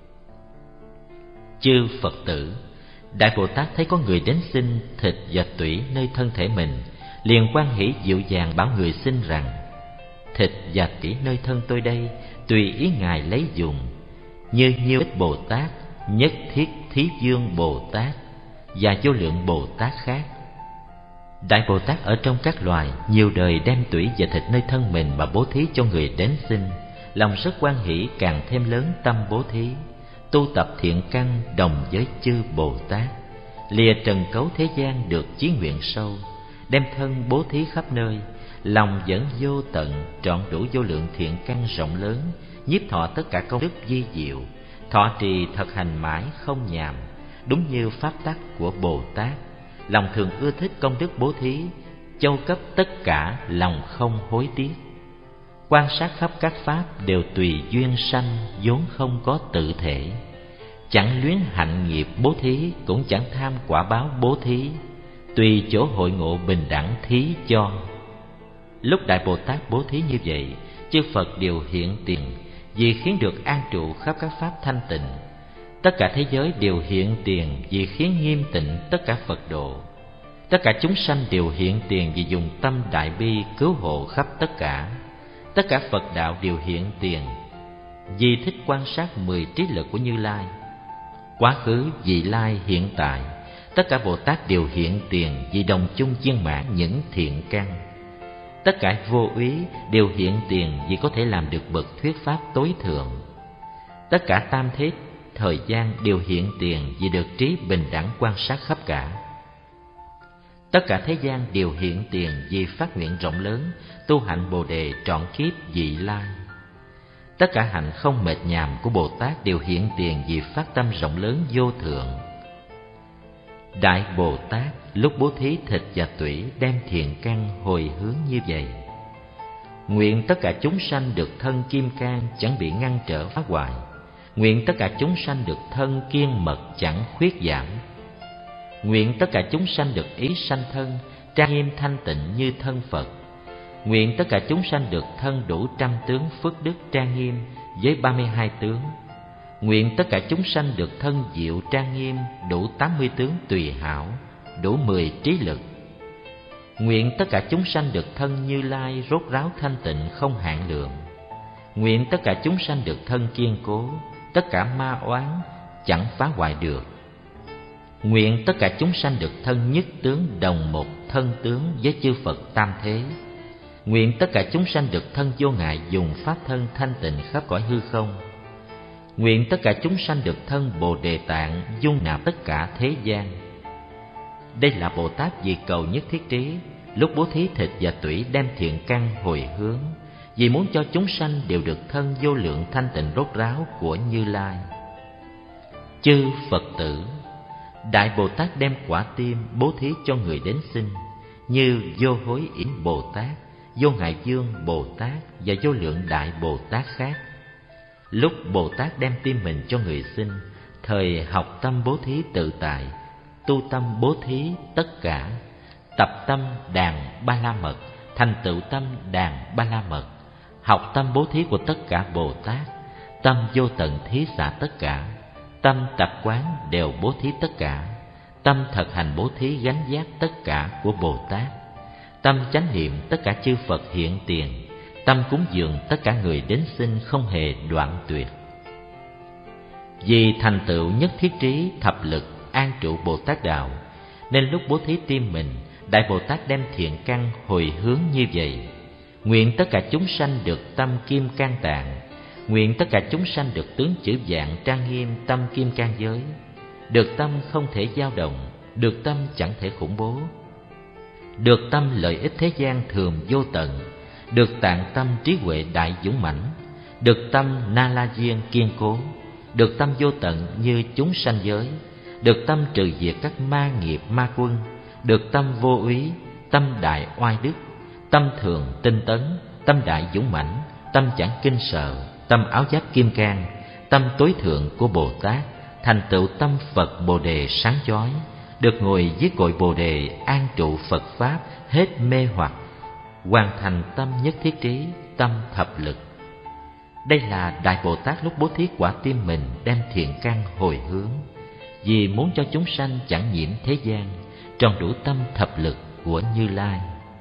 Chư Phật tử, Đại Bồ Tát thấy có người đến xin thịt và tủy nơi thân thể mình, liền hoan hỷ dịu dàng bảo người xin rằng: thịt và tủy nơi thân tôi đây, tùy ý Ngài lấy dùng, như Nhiêu Ích Bồ Tát, Nhất Thiết Thí Dương Bồ Tát và vô lượng Bồ Tát khác. Đại Bồ Tát ở trong các loài nhiều đời đem tủy và thịt nơi thân mình mà bố thí cho người đến xin, lòng rất hoan hỷ, càng thêm lớn tâm bố thí, tu tập thiện căn đồng với chư Bồ Tát, lìa trần cấu thế gian được chí nguyện sâu, đem thân bố thí khắp nơi, lòng vẫn vô tận, trọn đủ vô lượng thiện căn rộng lớn, nhiếp thọ tất cả công đức vi diệu, thọ trì thật hành mãi không nhàm, đúng như pháp tắc của Bồ Tát. Lòng thường ưa thích công đức bố thí, châu cấp tất cả lòng không hối tiếc. Quan sát khắp các pháp đều tùy duyên sanh, vốn không có tự thể. Chẳng luyến hạnh nghiệp bố thí, cũng chẳng tham quả báo bố thí. tùy chỗ hội ngộ bình đẳng thí cho. Lúc Đại Bồ Tát bố thí như vậy, chư Phật đều hiện tiền, vì khiến được an trụ khắp các pháp thanh tịnh. Tất cả thế giới đều hiện tiền, vì khiến nghiêm tịnh tất cả Phật độ. Tất cả chúng sanh đều hiện tiền, vì dùng tâm đại bi cứu hộ khắp tất cả. Tất cả Phật đạo đều hiện tiền, vì thích quan sát mười trí lực của Như Lai. Quá khứ, vị lai, hiện tại, tất cả Bồ Tát đều hiện tiền, vì đồng chung viên mãn những thiện căn. Tất cả vô úy đều hiện tiền, vì có thể làm được bậc thuyết pháp tối thượng. Tất cả tam thế thời gian đều hiện tiền, vì được trí bình đẳng quan sát khắp cả. Tất cả thế gian đều hiện tiền, vì phát nguyện rộng lớn, tu hạnh Bồ đề trọn kiếp vị lai. Tất cả hạnh không mệt nhàm của Bồ Tát đều hiện tiền, vì phát tâm rộng lớn vô thượng. Đại Bồ Tát lúc bố thí thịt và tủy đem thiện căn hồi hướng như vậy: nguyện tất cả chúng sanh được thân kim cang chẳng bị ngăn trở phá hoại. Nguyện tất cả chúng sanh được thân kiên mật chẳng khuyết giảm. Nguyện tất cả chúng sanh được ý sanh thân trang nghiêm thanh tịnh như thân Phật. Nguyện tất cả chúng sanh được thân đủ trăm tướng phước đức trang nghiêm với ba mươi hai tướng. Nguyện tất cả chúng sanh được thân diệu trang nghiêm đủ tám mươi tướng tùy hảo, đủ mười trí lực. Nguyện tất cả chúng sanh được thân Như Lai rốt ráo thanh tịnh không hạn lượng. Nguyện tất cả chúng sanh được thân kiên cố, tất cả ma oán chẳng phá hoại được. Nguyện tất cả chúng sanh được thân nhất tướng đồng một thân tướng với chư Phật tam thế. Nguyện tất cả chúng sanh được thân vô ngại dùng pháp thân thanh tịnh khắp cõi hư không. Nguyện tất cả chúng sanh được thân Bồ Đề Tạng dung nạp tất cả thế gian. Đây là Bồ Tát vì cầu nhất thiết trí, lúc bố thí thịt và tủy đem thiện căn hồi hướng, vì muốn cho chúng sanh đều được thân vô lượng thanh tịnh rốt ráo của Như Lai. Chư Phật tử, Đại Bồ Tát đem quả tim bố thí cho người đến xin, như Vô Hối Yển Bồ Tát, Vô Ngại Dương Bồ Tát và vô lượng Đại Bồ Tát khác. Lúc Bồ Tát đem tim mình cho người xin, thời học tâm bố thí tự tại, tu tâm bố thí tất cả, tập tâm đàn ba la mật, thành tựu tâm đàn ba la mật, học tâm bố thí của tất cả Bồ Tát, tâm vô tận thí xả tất cả, tâm tập quán đều bố thí tất cả, tâm thực hành bố thí gánh vác tất cả của Bồ Tát, tâm chánh niệm tất cả chư Phật hiện tiền, tâm cúng dường tất cả người đến xin không hề đoạn tuyệt. Vì thành tựu nhất thiết trí thập lực an trụ Bồ Tát đạo, nên lúc bố thí tim mình, Đại Bồ Tát đem thiện căn hồi hướng như vậy: nguyện tất cả chúng sanh được tâm kim cang tạng. Nguyện tất cả chúng sanh được tướng chữ vạn trang nghiêm tâm kim cang giới, được tâm không thể dao động, được tâm chẳng thể khủng bố, được tâm lợi ích thế gian thường vô tận, được tạng tâm trí huệ đại dũng mãnh, được tâm na la diên kiên cố, được tâm vô tận như chúng sanh giới, được tâm trừ diệt các ma nghiệp ma quân, được tâm vô úy, tâm đại oai đức, tâm thường tinh tấn, tâm đại dũng mãnh, tâm chẳng kinh sợ, tâm áo giáp kim cang, tâm tối thượng của Bồ Tát, thành tựu tâm Phật Bồ Đề sáng chói, được ngồi dưới cội Bồ Đề an trụ Phật Pháp hết mê hoặc, hoàn thành tâm nhất thiết trí, tâm thập lực. Đây là Đại Bồ Tát lúc bố thí quả tim mình đem thiện căn hồi hướng, vì muốn cho chúng sanh chẳng nhiễm thế gian, tròn đủ tâm thập lực của Như Lai.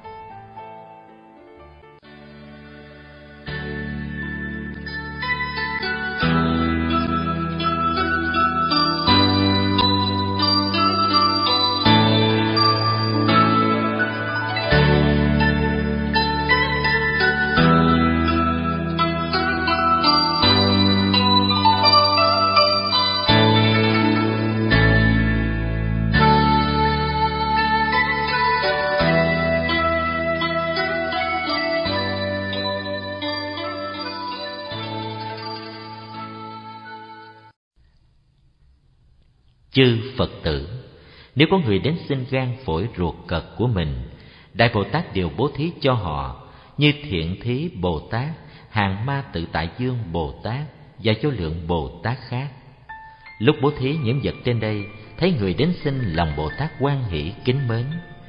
Chư Phật tử, nếu có người đến xin gan phổi ruột cật của mình, Đại Bồ Tát đều bố thí cho họ, như Thiện Thí Bồ Tát, Hàng Ma Tự Tại Dương Bồ Tát và vô lượng Bồ Tát khác. Lúc bố thí những vật trên đây, thấy người đến xin, lòng Bồ Tát hoan hỷ kính mến.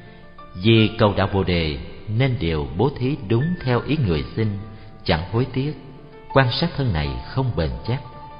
Vì cầu đạo Bồ đề nên đều bố thí đúng theo ý người xin, chẳng hối tiếc. Quan sát thân này không bền chắc,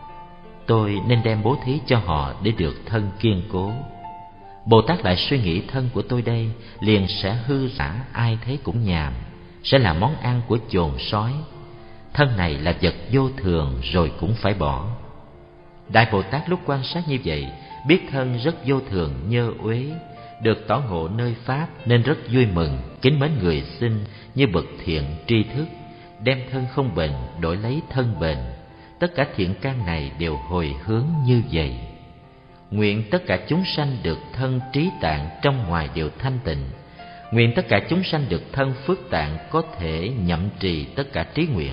tôi nên đem bố thí cho họ để được thân kiên cố. Bồ Tát lại suy nghĩ thân của tôi đây liền sẽ hư rã, ai thấy cũng nhàm, sẽ là món ăn của chồn sói. Thân này là vật vô thường rồi cũng phải bỏ. Đại Bồ Tát lúc quan sát như vậy, biết thân rất vô thường nhơ uế, được tỏ ngộ nơi Pháp nên rất vui mừng, kính mến người sinh như bậc thiện tri thức, đem thân không bền đổi lấy thân bền. Tất cả thiện căn này đều hồi hướng như vậy. Nguyện tất cả chúng sanh được thân trí tạng trong ngoài đều thanh tịnh. Nguyện tất cả chúng sanh được thân phước tạng có thể nhậm trì tất cả trí nguyện.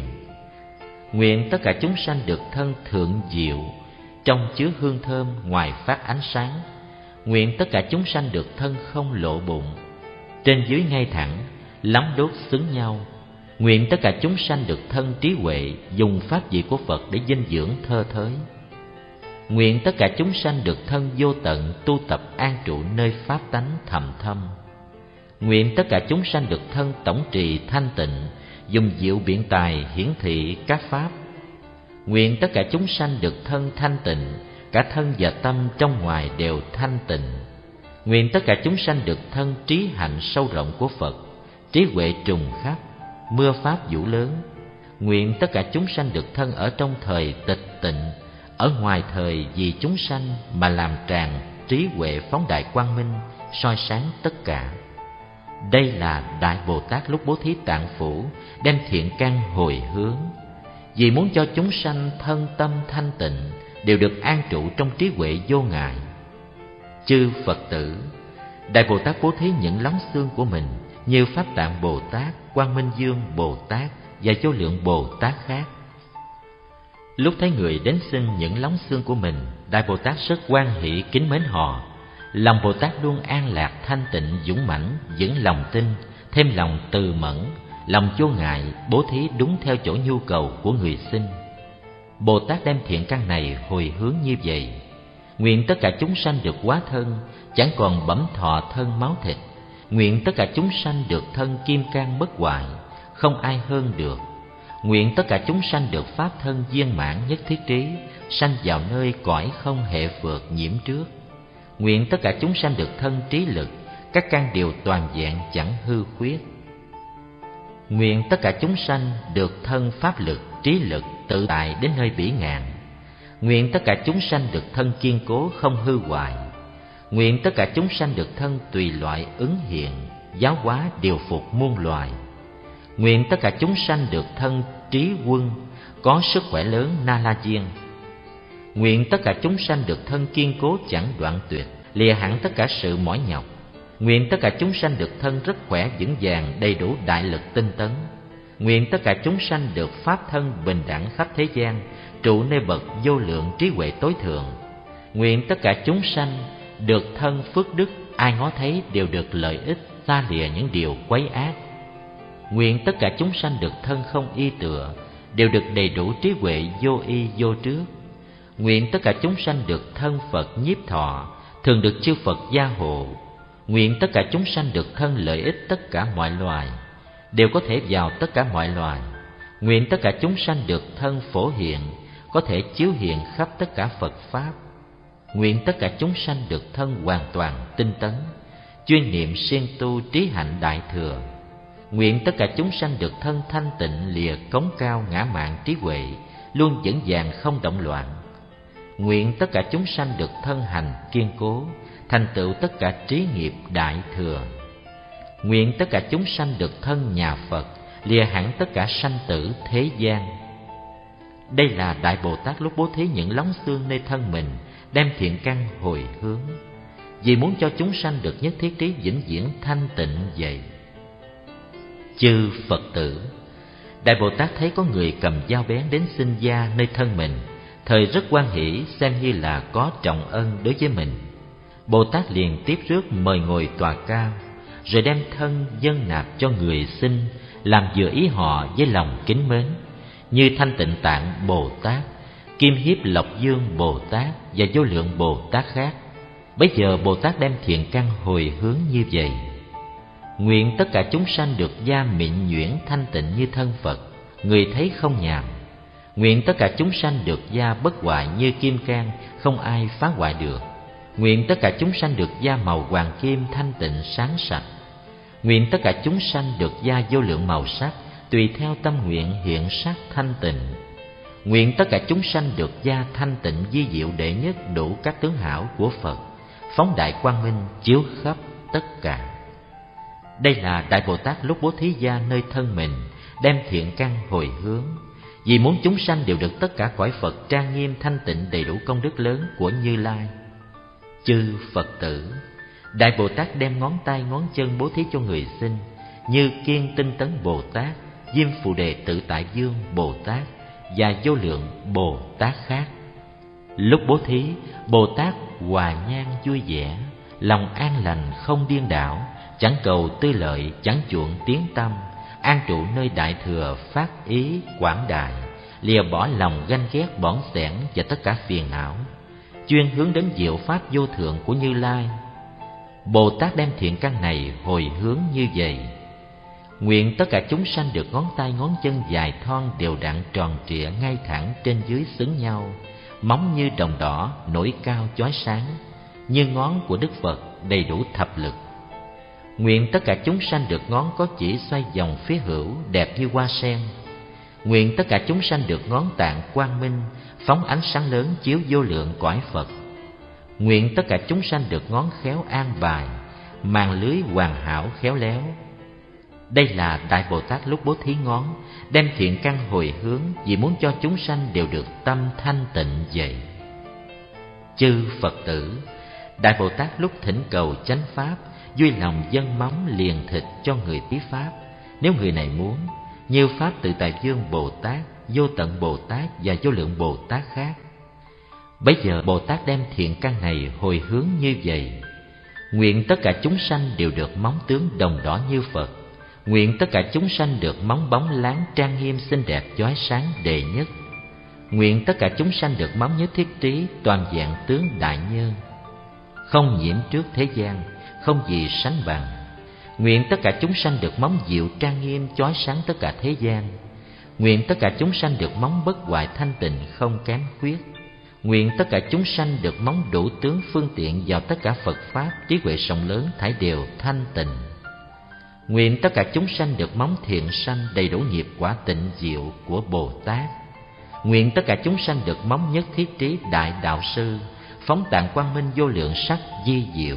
Nguyện tất cả chúng sanh được thân thượng diệu, trong chứa hương thơm, ngoài phát ánh sáng. Nguyện tất cả chúng sanh được thân không lộ bụng, trên dưới ngay thẳng, lắm đốt xứng nhau. Nguyện tất cả chúng sanh được thân trí huệ, dùng pháp vị của Phật để dinh dưỡng thơ thới. Nguyện tất cả chúng sanh được thân vô tận, tu tập an trụ nơi pháp tánh thầm thâm. Nguyện tất cả chúng sanh được thân tổng trì thanh tịnh, dùng diệu biện tài hiển thị các pháp. Nguyện tất cả chúng sanh được thân thanh tịnh, cả thân và tâm trong ngoài đều thanh tịnh. Nguyện tất cả chúng sanh được thân trí hạnh sâu rộng của Phật, trí huệ trùng khắp, mưa pháp vũ lớn. Nguyện tất cả chúng sanh được thân ở trong thời tịch tịnh, ở ngoài thời vì chúng sanh mà làm tràn trí huệ phóng đại quang minh, soi sáng tất cả. Đây là Đại Bồ Tát lúc bố thí tạng phủ, đem thiện căn hồi hướng, vì muốn cho chúng sanh thân tâm thanh tịnh, đều được an trụ trong trí huệ vô ngại. Chư Phật tử, Đại Bồ Tát bố thí những lóng xương của mình như Pháp Tạng Bồ Tát, Quang Minh Dương Bồ Tát và vô lượng Bồ Tát khác. Lúc thấy người đến xin những lóng xương của mình, Đại Bồ Tát rất hoan hỷ kính mến họ. Lòng Bồ Tát luôn an lạc thanh tịnh dũng mãnh, vững lòng tin, thêm lòng từ mẫn, lòng vô ngại, bố thí đúng theo chỗ nhu cầu của người xin. Bồ Tát đem thiện căn này hồi hướng như vậy. Nguyện tất cả chúng sanh được hóa thân, chẳng còn bẩm thọ thân máu thịt. Nguyện tất cả chúng sanh được thân kim cang bất hoại, không ai hơn được. Nguyện tất cả chúng sanh được pháp thân viên mãn nhất thiết trí, sanh vào nơi cõi không hệ phượt nhiễm trước. Nguyện tất cả chúng sanh được thân trí lực, các căn đều toàn vẹn chẳng hư khuyết. Nguyện tất cả chúng sanh được thân pháp lực, trí lực tự tại đến nơi bỉ ngạn. Nguyện tất cả chúng sanh được thân kiên cố không hư hoại. Nguyện tất cả chúng sanh được thân tùy loại ứng hiện, giáo hóa điều phục muôn loài. Nguyện tất cả chúng sanh được thân trí quân, có sức khỏe lớn na la diên. Nguyện tất cả chúng sanh được thân kiên cố chẳng đoạn tuyệt, lìa hẳn tất cả sự mỏi nhọc. Nguyện tất cả chúng sanh được thân rất khỏe vững vàng, đầy đủ đại lực tinh tấn. Nguyện tất cả chúng sanh được pháp thân bình đẳng khắp thế gian, trụ nơi bậc vô lượng trí huệ tối thượng. Nguyện tất cả chúng sanh được thân phước đức, ai ngó thấy đều được lợi ích, xa lìa những điều quấy ác. Nguyện tất cả chúng sanh được thân không y tựa, đều được đầy đủ trí huệ vô y vô trước. Nguyện tất cả chúng sanh được thân Phật nhiếp thọ, thường được chư Phật gia hộ. Nguyện tất cả chúng sanh được thân lợi ích tất cả mọi loài, đều có thể vào tất cả mọi loài. Nguyện tất cả chúng sanh được thân phổ hiện, có thể chiếu hiện khắp tất cả Phật Pháp. Nguyện tất cả chúng sanh được thân hoàn toàn tinh tấn, chuyên niệm siêng tu trí hạnh đại thừa. Nguyện tất cả chúng sanh được thân thanh tịnh, lìa cống cao ngã mạn trí huệ, luôn vững vàng không động loạn. Nguyện tất cả chúng sanh được thân hành kiên cố, thành tựu tất cả trí nghiệp đại thừa. Nguyện tất cả chúng sanh được thân nhà Phật, lìa hẳn tất cả sanh tử thế gian. Đây là Đại Bồ Tát lúc bố thí những lóng xương nơi thân mình, đem thiện căn hồi hướng, vì muốn cho chúng sanh được nhất thiết trí vĩnh viễn thanh tịnh vậy. Chư Phật tử, Đại Bồ Tát thấy có người cầm dao bén đến xin gia nơi thân mình, thời rất hoan hỷ, xem như là có trọng ân đối với mình. Bồ Tát liền tiếp rước mời ngồi tòa cao, rồi đem thân dâng nạp cho người xin, làm vừa ý họ với lòng kính mến, như Thanh Tịnh Tạng Bồ Tát, Kim Hiếp Lộc Dương Bồ Tát và vô lượng Bồ Tát khác. Bấy giờ Bồ Tát đem thiện căn hồi hướng như vậy: nguyện tất cả chúng sanh được da mịn nhuyễn thanh tịnh như thân Phật, người thấy không nhàm. Nguyện tất cả chúng sanh được da bất hoại như kim cang, không ai phá hoại được. Nguyện tất cả chúng sanh được da màu hoàng kim thanh tịnh sáng sạch. Nguyện tất cả chúng sanh được da vô lượng màu sắc, tùy theo tâm nguyện hiện sắc thanh tịnh. Nguyện tất cả chúng sanh được da thanh tịnh vi diệu đệ nhất đủ các tướng hảo của Phật, phóng đại quang minh chiếu khắp tất cả. Đây là Đại Bồ Tát lúc bố thí gia nơi thân mình, đem thiện căn hồi hướng, vì muốn chúng sanh đều được tất cả cõi Phật trang nghiêm thanh tịnh đầy đủ công đức lớn của Như Lai. Chư Phật tử, Đại Bồ Tát đem ngón tay ngón chân bố thí cho người sinh, như Kiên Tinh Tấn Bồ Tát, Diêm Phù Đề Tự Tại Dương Bồ Tát và vô lượng Bồ Tát khác. Lúc bố thí, Bồ Tát hòa nhang vui vẻ, lòng an lành không điên đảo, chẳng cầu tư lợi, chẳng chuộng tiếng tâm, an trụ nơi đại thừa phát ý quảng đại, lìa bỏ lòng ganh ghét bỏng xẻn và tất cả phiền não, chuyên hướng đến diệu pháp vô thượng của Như Lai. Bồ Tát đem thiện căn này hồi hướng như vậy: nguyện tất cả chúng sanh được ngón tay ngón chân dài thon đều đặn tròn trịa ngay thẳng trên dưới xứng nhau, móng như đồng đỏ nổi cao chói sáng, như ngón của Đức Phật đầy đủ thập lực. Nguyện tất cả chúng sanh được ngón có chỉ xoay vòng phía hữu đẹp như hoa sen. Nguyện tất cả chúng sanh được ngón tạng quang minh, phóng ánh sáng lớn chiếu vô lượng cõi Phật. Nguyện tất cả chúng sanh được ngón khéo an bài, màn lưới hoàn hảo khéo léo. Đây là Đại Bồ Tát lúc bố thí ngón, đem thiện căn hồi hướng vì muốn cho chúng sanh đều được tâm thanh tịnh vậy. Chư Phật tử, Đại Bồ Tát lúc thỉnh cầu chánh pháp, vui lòng dâng móng liền thịt cho người tí pháp, nếu người này muốn, như pháp Tự Tại Dương Bồ Tát, Vô Tận Bồ Tát và vô lượng Bồ Tát khác. Bấy giờ Bồ Tát đem thiện căn này hồi hướng như vậy: nguyện tất cả chúng sanh đều được móng tướng đồng đỏ như Phật. Nguyện tất cả chúng sanh được móng bóng láng trang nghiêm xinh đẹp chói sáng đệ nhất. Nguyện tất cả chúng sanh được móng nhất thiết trí toàn vẹn tướng đại nhân, không nhiễm trước thế gian, không gì sánh bằng. Nguyện tất cả chúng sanh được móng diệu trang nghiêm chói sáng tất cả thế gian. Nguyện tất cả chúng sanh được móng bất hoại thanh tịnh không kém khuyết. Nguyện tất cả chúng sanh được móng đủ tướng phương tiện vào tất cả Phật pháp trí huệ rộng lớn thải đều thanh tịnh. Nguyện tất cả chúng sanh được móng thiện sanh đầy đủ nghiệp quả tịnh diệu của Bồ Tát. Nguyện tất cả chúng sanh được móng nhất thiết trí đại đạo sư, phóng tạng quang minh vô lượng sắc di diệu.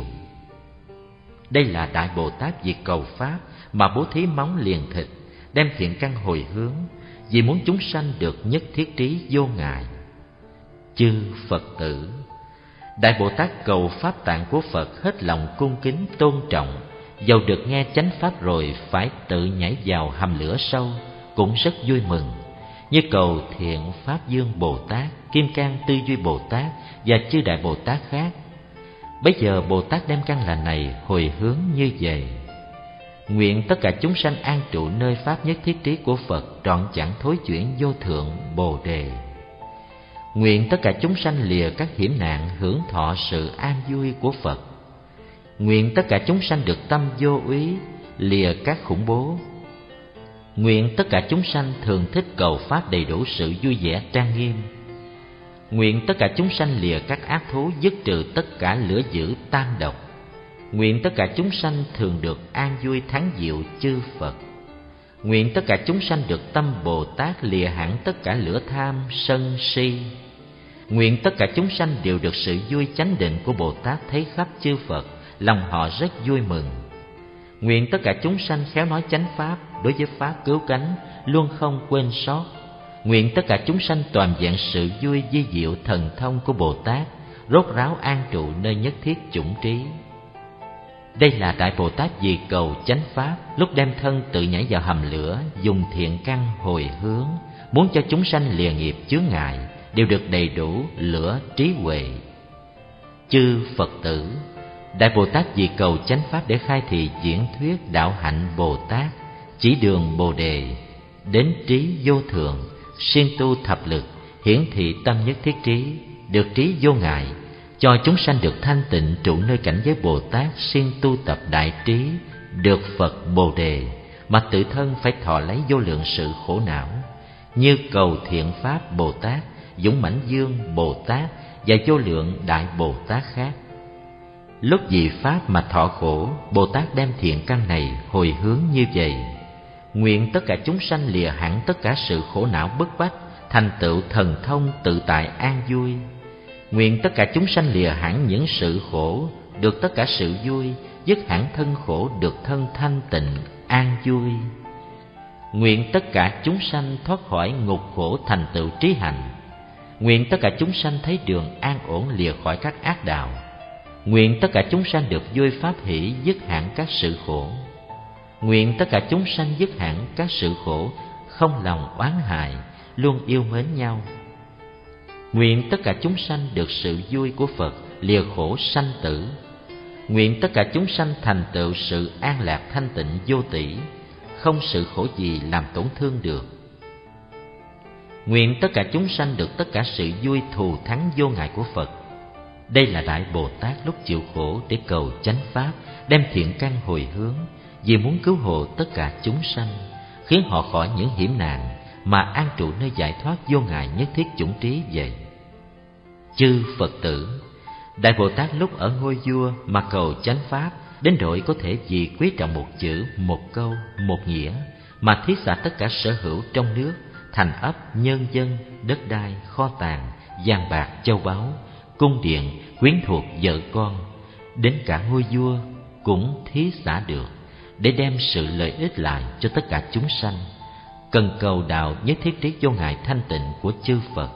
Đây là Đại Bồ Tát vì cầu pháp mà bố thí móng liền thịt, đem thiện căn hồi hướng vì muốn chúng sanh được nhất thiết trí vô ngại. Chư Phật tử, Đại Bồ Tát cầu pháp tạng của Phật hết lòng cung kính tôn trọng, dầu được nghe chánh pháp rồi phải tự nhảy vào hầm lửa sâu, cũng rất vui mừng, như cầu Thiện Pháp Dương Bồ Tát, Kim Cang Tư Duy Bồ Tát và chư Đại Bồ Tát khác. Bấy giờ Bồ Tát đem căn lành này hồi hướng như vậy: nguyện tất cả chúng sanh an trụ nơi pháp nhất thiết trí của Phật trọn chẳng thối chuyển vô thượng Bồ Đề. Nguyện tất cả chúng sanh lìa các hiểm nạn hưởng thọ sự an vui của Phật. Nguyện tất cả chúng sanh được tâm vô úy, lìa các khủng bố. Nguyện tất cả chúng sanh thường thích cầu pháp đầy đủ sự vui vẻ trang nghiêm. Nguyện tất cả chúng sanh lìa các ác thú, dứt trừ tất cả lửa dữ tam độc. Nguyện tất cả chúng sanh thường được an vui thắng diệu chư Phật. Nguyện tất cả chúng sanh được tâm Bồ Tát lìa hẳn tất cả lửa tham, sân, si. Nguyện tất cả chúng sanh đều được sự vui chánh định của Bồ Tát thấy khắp chư Phật, lòng họ rất vui mừng. Nguyện tất cả chúng sanh khéo nói chánh pháp, đối với pháp cứu cánh luôn không quên sót. Nguyện tất cả chúng sanh toàn vẹn sự vui vi diệu thần thông của Bồ Tát, rốt ráo an trụ nơi nhất thiết chủng trí. Đây là Đại Bồ Tát vì cầu chánh pháp, lúc đem thân tự nhảy vào hầm lửa, dùng thiện căn hồi hướng, muốn cho chúng sanh lìa nghiệp chướng ngại, đều được đầy đủ lửa trí huệ. Chư Phật tử, Đại Bồ Tát vì cầu chánh pháp để khai thị diễn thuyết đạo hạnh Bồ Tát, chỉ đường Bồ Đề, đến trí vô thượng, siêng tu thập lực, hiển thị tâm nhất thiết trí, được trí vô ngại, cho chúng sanh được thanh tịnh trụ nơi cảnh giới Bồ Tát, siêng tu tập đại trí, được Phật Bồ Đề, mà tự thân phải thọ lấy vô lượng sự khổ não, như Cầu Thiện Pháp Bồ Tát, Dũng Mãnh Dương Bồ Tát và vô lượng đại Bồ Tát khác. Lúc vì Pháp mà thọ khổ, Bồ Tát đem thiện căn này hồi hướng như vậy: nguyện tất cả chúng sanh lìa hẳn tất cả sự khổ não bức bách, thành tựu thần thông tự tại an vui. Nguyện tất cả chúng sanh lìa hẳn những sự khổ, được tất cả sự vui, dứt hẳn thân khổ, được thân thanh tịnh an vui. Nguyện tất cả chúng sanh thoát khỏi ngục khổ, thành tựu trí hạnh. Nguyện tất cả chúng sanh thấy đường an ổn, lìa khỏi các ác đạo. Nguyện tất cả chúng sanh được vui pháp hỷ, dứt hẳn các sự khổ. Nguyện tất cả chúng sanh dứt hẳn các sự khổ, không lòng oán hại, luôn yêu mến nhau. Nguyện tất cả chúng sanh được sự vui của Phật, lìa khổ sanh tử. Nguyện tất cả chúng sanh thành tựu sự an lạc thanh tịnh vô tỷ, không sự khổ gì làm tổn thương được. Nguyện tất cả chúng sanh được tất cả sự vui thù thắng vô ngại của Phật. Đây là Đại Bồ Tát lúc chịu khổ để cầu chánh pháp, đem thiện căn hồi hướng, vì muốn cứu hộ tất cả chúng sanh, khiến họ khỏi những hiểm nạn, mà an trụ nơi giải thoát vô ngại nhất thiết chủng trí vậy. Chư Phật tử, Đại Bồ Tát lúc ở ngôi vua mà cầu chánh pháp, đến độ có thể vì quý trọng một chữ, một câu, một nghĩa, mà thiết xả tất cả sở hữu trong nước, thành ấp, nhân dân, đất đai, kho tàng, vàng bạc, châu báu, cung điện, quyến thuộc, vợ con, đến cả ngôi vua cũng thí xả được, để đem sự lợi ích lại cho tất cả chúng sanh, cần cầu đạo nhất thiết trí vô ngại thanh tịnh của chư Phật.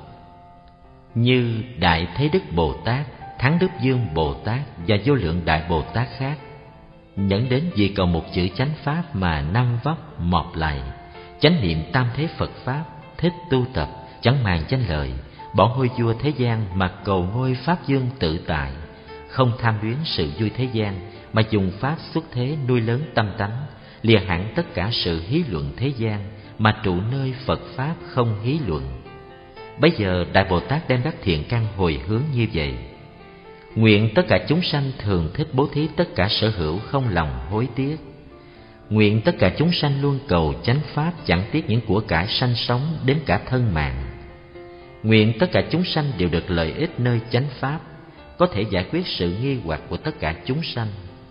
Như Đại Thế Đức Bồ Tát, Thắng Đức Dương Bồ Tát và vô lượng đại Bồ Tát khác, nhẫn đến vì cầu một chữ chánh pháp mà năm vóc mọp lạy, chánh niệm tam thế Phật pháp, thích tu tập, chẳng màng danh lợi, bỏ ngôi vua thế gian mà cầu ngôi pháp dương tự tại, không tham luyến sự vui thế gian, mà dùng pháp xuất thế nuôi lớn tâm tánh, lìa hẳn tất cả sự hí luận thế gian, mà trụ nơi Phật pháp không hí luận. Bấy giờ Đại Bồ Tát đem đắc thiện căn hồi hướng như vậy: nguyện tất cả chúng sanh thường thích bố thí tất cả sở hữu, không lòng hối tiếc. Nguyện tất cả chúng sanh luôn cầu chánh pháp, chẳng tiếc những của cải sanh sống đến cả thân mạng. Nguyện tất cả chúng sanh đều được lợi ích nơi chánh pháp, có thể giải quyết sự nghi hoặc của tất cả chúng sanh.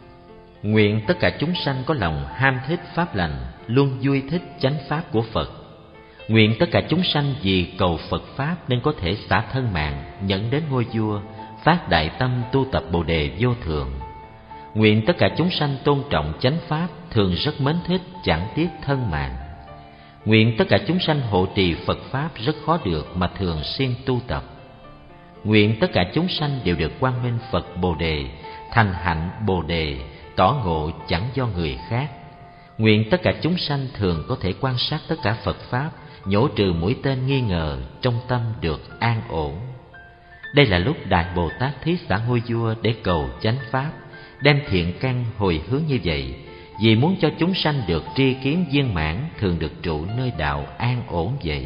Nguyện tất cả chúng sanh có lòng ham thích pháp lành, luôn vui thích chánh pháp của Phật. Nguyện tất cả chúng sanh vì cầu Phật pháp nên có thể xả thân mạng, nhận đến ngôi vua, phát đại tâm tu tập Bồ Đề vô thượng. Nguyện tất cả chúng sanh tôn trọng chánh pháp, thường rất mến thích, chẳng tiếc thân mạng. Nguyện tất cả chúng sanh hộ trì Phật pháp rất khó được, mà thường siêng tu tập. Nguyện tất cả chúng sanh đều được quang minh Phật Bồ Đề, thành hạnh Bồ Đề, tỏ ngộ chẳng do người khác. Nguyện tất cả chúng sanh thường có thể quan sát tất cả Phật pháp, nhổ trừ mũi tên nghi ngờ, trong tâm được an ổn. Đây là lúc Đại Bồ Tát thí xả ngôi vua để cầu chánh pháp, đem thiện căn hồi hướng như vậy, vì muốn cho chúng sanh được tri kiến viên mãn, thường được trụ nơi đạo an ổn vậy.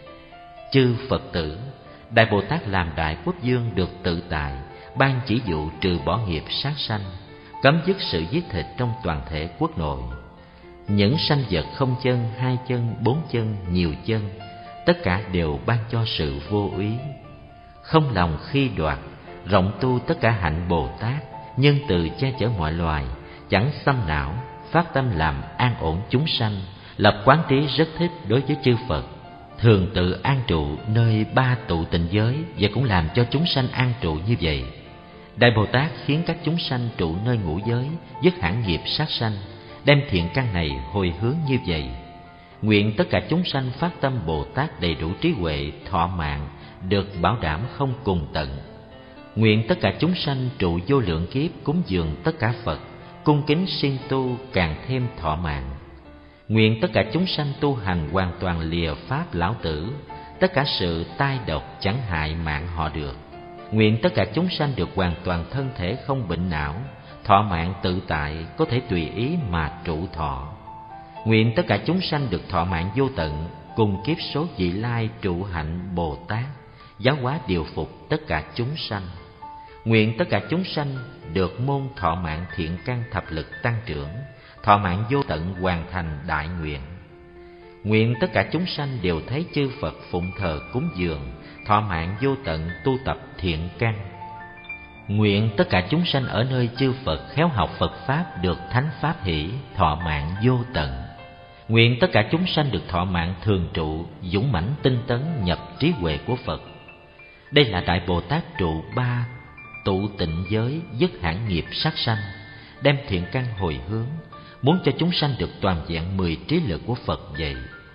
Chư Phật tử, Đại Bồ Tát làm Đại Quốc Vương được tự tại, ban chỉ dụ trừ bỏ nghiệp sát sanh, cấm dứt sự giết thịt trong toàn thể quốc nội. Những sanh vật không chân, hai chân, bốn chân, nhiều chân, tất cả đều ban cho sự vô úy. Không lòng khi đoạt, rộng tu tất cả hạnh Bồ Tát, nhân từ che chở mọi loài, chẳng xâm não, phát tâm làm an ổn chúng sanh, lập quán trí rất thích đối với chư Phật, thường tự an trụ nơi ba tụ tịnh giới, và cũng làm cho chúng sanh an trụ như vậy. Đại Bồ Tát khiến các chúng sanh trụ nơi ngũ giới, dứt hẳn nghiệp sát sanh, đem thiện căn này hồi hướng như vậy. Nguyện tất cả chúng sanh phát tâm Bồ Tát đầy đủ trí huệ, thọ mạng, được bảo đảm không cùng tận. Nguyện tất cả chúng sanh trụ vô lượng kiếp cúng dường tất cả Phật, cung kính siêng tu càng thêm thọ mạng. Nguyện tất cả chúng sanh tu hành hoàn toàn lìa pháp lão tử, tất cả sự tai độc chẳng hại mạng họ được. Nguyện tất cả chúng sanh được hoàn toàn thân thể không bệnh não, thọ mạng tự tại, có thể tùy ý mà trụ thọ. Nguyện tất cả chúng sanh được thọ mạng vô tận, cùng kiếp số vị lai trụ hạnh Bồ Tát, giáo hóa điều phục tất cả chúng sanh. Nguyện tất cả chúng sanh được môn thọ mạng thiện căn thập lực tăng trưởng, thọ mạng vô tận hoàn thành đại nguyện. Nguyện tất cả chúng sanh đều thấy chư Phật phụng thờ cúng dường, thọ mạng vô tận tu tập thiện căn. Nguyện tất cả chúng sanh ở nơi chư Phật khéo học Phật Pháp được thánh Pháp hỷ, thọ mạng vô tận. Nguyện tất cả chúng sanh được thọ mạng thường trụ, dũng mãnh tinh tấn nhập trí huệ của Phật. Đây là Đại Bồ Tát trụ ba tụ tịnh giới, dứt hãn nghiệp sát sanh, đem thiện căn hồi hướng, muốn cho chúng sanh được toàn vẹn mười trí lực của Phật vậy.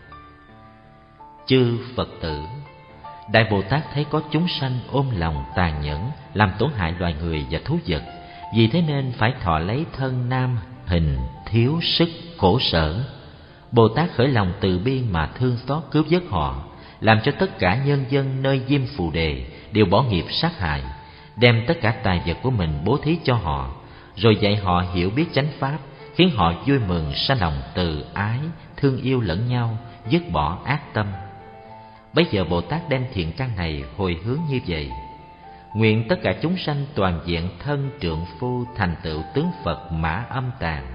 Chư Phật tử, Đại Bồ Tát thấy có chúng sanh ôm lòng tàn nhẫn, làm tổn hại loài người và thú vật, vì thế nên phải thọ lấy thân nam hình, thiếu sức, khổ sở. Bồ Tát khởi lòng từ bi mà thương xót cứu vớt họ, làm cho tất cả nhân dân nơi Diêm Phù Đề đều bỏ nghiệp sát hại, đem tất cả tài vật của mình bố thí cho họ, rồi dạy họ hiểu biết chánh pháp, khiến họ vui mừng sanh lòng từ ái, thương yêu lẫn nhau, dứt bỏ ác tâm. Bấy giờ Bồ Tát đem thiện căn này hồi hướng như vậy: nguyện tất cả chúng sanh toàn diện thân trượng phu thành tựu tướng Phật Mã Âm Tàng.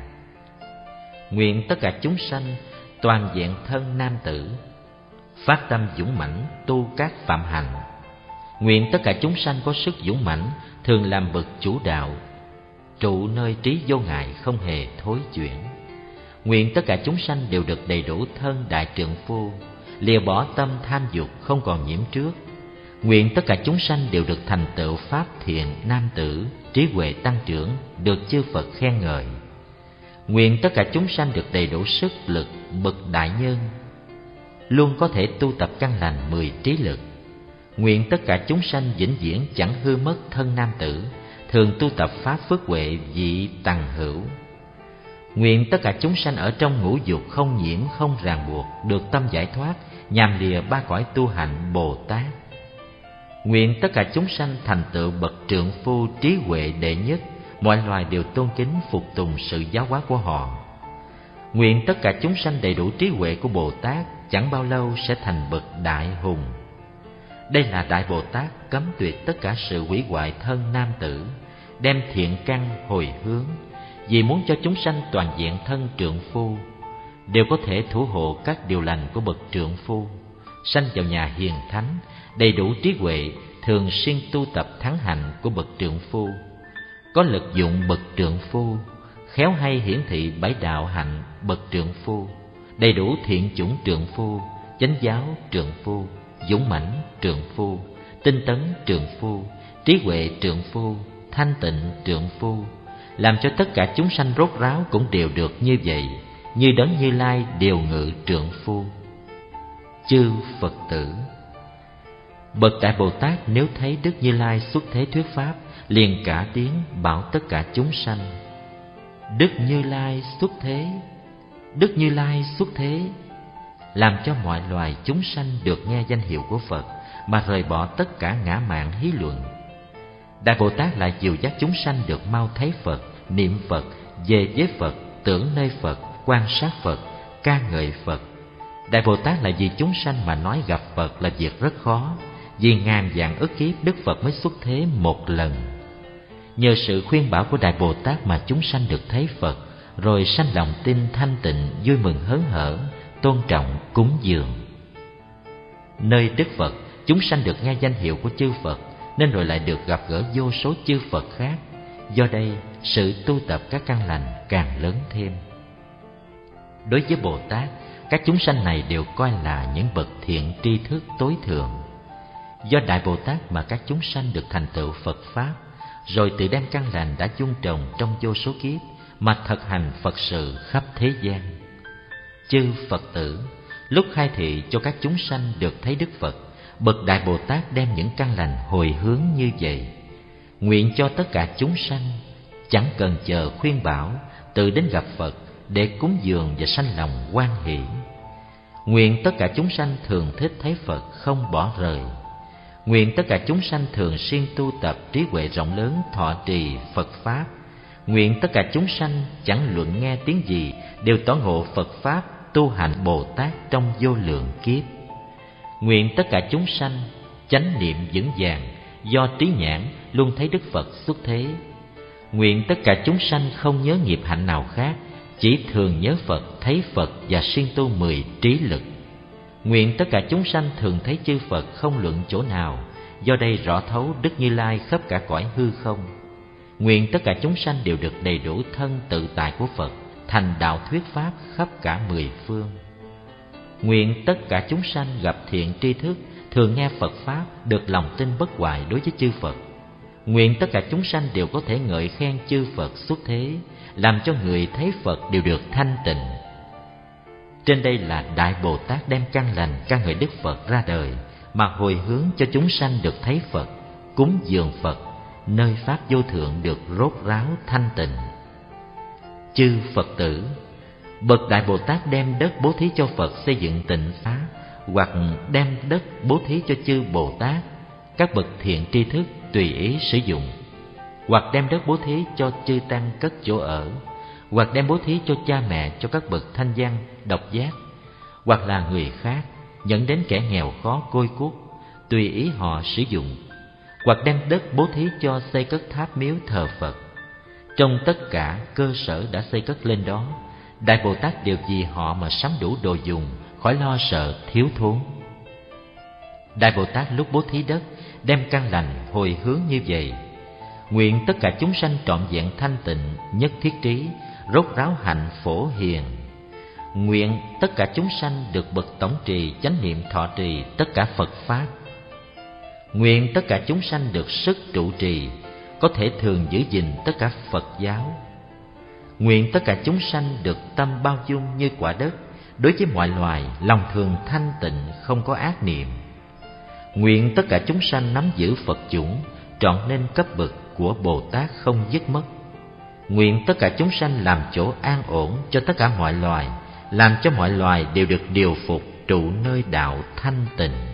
Nguyện tất cả chúng sanh toàn diện thân nam tử, phát tâm dũng mãnh tu các phạm hạnh. Nguyện tất cả chúng sanh có sức dũng mãnh, thường làm bậc chủ đạo, trụ nơi trí vô ngại không hề thối chuyển. Nguyện tất cả chúng sanh đều được đầy đủ thân đại trượng phu, lìa bỏ tâm tham dục không còn nhiễm trước. Nguyện tất cả chúng sanh đều được thành tựu pháp thiện nam tử, trí huệ tăng trưởng, được chư Phật khen ngợi. Nguyện tất cả chúng sanh được đầy đủ sức lực bậc đại nhân, luôn có thể tu tập căn lành mười trí lực. Nguyện tất cả chúng sanh vĩnh viễn chẳng hư mất thân nam tử, thường tu tập pháp phước huệ vị tằng hữu. Nguyện tất cả chúng sanh ở trong ngũ dục không nhiễm không ràng buộc, được tâm giải thoát, nhằm lìa ba cõi tu hạnh Bồ Tát. Nguyện tất cả chúng sanh thành tựu bậc trượng phu trí huệ đệ nhất, mọi loài đều tôn kính phục tùng sự giáo hóa của họ. Nguyện tất cả chúng sanh đầy đủ trí huệ của Bồ Tát, chẳng bao lâu sẽ thành bậc đại hùng. Đây là Đại Bồ Tát cấm tuyệt tất cả sự hủy hoại thân nam tử, đem thiện căn hồi hướng, vì muốn cho chúng sanh toàn diện thân trượng phu, đều có thể thủ hộ các điều lành của bậc trượng phu, sanh vào nhà hiền thánh, đầy đủ trí huệ, thường xuyên tu tập thắng hạnh của bậc trượng phu, có lực dụng bậc trượng phu, khéo hay hiển thị bảy đạo hạnh bậc trượng phu, đầy đủ thiện chủng trượng phu, chánh giáo trượng phu, dũng mãnh trượng phu, tinh tấn trượng phu, trí huệ trượng phu, thanh tịnh trượng phu, làm cho tất cả chúng sanh rốt ráo cũng đều được như vậy, như Đấng Như Lai điều ngự trượng phu. Chư Phật tử, bậc Đại Bồ Tát nếu thấy Đức Như Lai xuất thế thuyết pháp, liền cả tiếng bảo tất cả chúng sanh: Đức Như Lai xuất thế, Đức Như Lai xuất thế, làm cho mọi loài chúng sanh được nghe danh hiệu của Phật mà rời bỏ tất cả ngã mạn hí luận. Đại Bồ Tát lại dìu dắt chúng sanh được mau thấy Phật, niệm Phật, về với Phật, tưởng nơi Phật, quan sát Phật, ca ngợi Phật. Đại Bồ Tát là vì chúng sanh mà nói gặp Phật là việc rất khó, vì ngàn vạn ức kiếp Đức Phật mới xuất thế một lần. Nhờ sự khuyên bảo của Đại Bồ Tát mà chúng sanh được thấy Phật, rồi sanh lòng tin thanh tịnh, vui mừng hớn hở, tôn trọng cúng dường. Nơi Đức Phật, chúng sanh được nghe danh hiệu của chư Phật, nên rồi lại được gặp gỡ vô số chư Phật khác. Do đây, sự tu tập các căn lành càng lớn thêm. Đối với Bồ Tát, các chúng sanh này đều coi là những bậc thiện tri thức tối thượng. Do Đại Bồ Tát mà các chúng sanh được thành tựu Phật Pháp, rồi tự đem căn lành đã chung trồng trong vô số kiếp mà thực hành Phật sự khắp thế gian. Chư Phật tử, lúc khai thị cho các chúng sanh được thấy Đức Phật, bậc Đại Bồ Tát đem những căn lành hồi hướng như vậy, nguyện cho tất cả chúng sanh chẳng cần chờ khuyên bảo, tự đến gặp Phật để cúng dường và sanh lòng hoan hỷ. Nguyện tất cả chúng sanh thường thích thấy Phật không bỏ rời. Nguyện tất cả chúng sanh thường xuyên tu tập trí huệ rộng lớn, thọ trì Phật Pháp. Nguyện tất cả chúng sanh chẳng luận nghe tiếng gì đều tỏ ngộ Phật Pháp, tu hành Bồ Tát trong vô lượng kiếp. Nguyện tất cả chúng sanh chánh niệm vững vàng, do trí nhãn luôn thấy Đức Phật xuất thế. Nguyện tất cả chúng sanh không nhớ nghiệp hạnh nào khác, chỉ thường nhớ Phật, thấy Phật và siêng tu mười trí lực. Nguyện tất cả chúng sanh thường thấy chư Phật không luận chỗ nào, do đây rõ thấu Đức Như Lai khắp cả cõi hư không. Nguyện tất cả chúng sanh đều được đầy đủ thân tự tại của Phật, thành đạo thuyết pháp khắp cả mười phương. Nguyện tất cả chúng sanh gặp thiện tri thức, thường nghe Phật pháp, được lòng tin bất hoại đối với chư Phật. Nguyện tất cả chúng sanh đều có thể ngợi khen chư Phật xuất thế, làm cho người thấy Phật đều được thanh tịnh. Trên đây là Đại Bồ Tát đem căn lành ca ngợi Đức Phật ra đời, mà hồi hướng cho chúng sanh được thấy Phật, cúng dường Phật, nơi pháp vô thượng được rốt ráo thanh tịnh. Chư Phật tử, bậc Đại Bồ Tát đem đất bố thí cho Phật xây dựng tịnh xá, hoặc đem đất bố thí cho chư Bồ Tát, các bậc thiện tri thức tùy ý sử dụng, hoặc đem đất bố thí cho chư tăng cất chỗ ở, hoặc đem bố thí cho cha mẹ, cho các bậc thanh văn, độc giác, hoặc là người khác, dẫn đến kẻ nghèo khó côi cút, tùy ý họ sử dụng, hoặc đem đất bố thí cho xây cất tháp miếu thờ Phật. Trong tất cả cơ sở đã xây cất lên đó, Đại Bồ Tát đều vì họ mà sắm đủ đồ dùng, khỏi lo sợ thiếu thốn. Đại Bồ Tát lúc bố thí đất, đem căn lành hồi hướng như vậy: nguyện tất cả chúng sanh trọn vẹn thanh tịnh, nhất thiết trí, rốt ráo hạnh phổ hiền. Nguyện tất cả chúng sanh được bậc tổng trì chánh niệm thọ trì tất cả Phật pháp. Nguyện tất cả chúng sanh được sức trụ trì, có thể thường giữ gìn tất cả Phật giáo. Nguyện tất cả chúng sanh được tâm bao dung như quả đất, đối với mọi loài lòng thường thanh tịnh, không có ác niệm. Nguyện tất cả chúng sanh nắm giữ Phật chủng, trọn nên cấp bậc của Bồ Tát không dứt mất. Nguyện tất cả chúng sanh làm chỗ an ổn cho tất cả mọi loài, làm cho mọi loài đều được điều phục trụ nơi đạo thanh tịnh.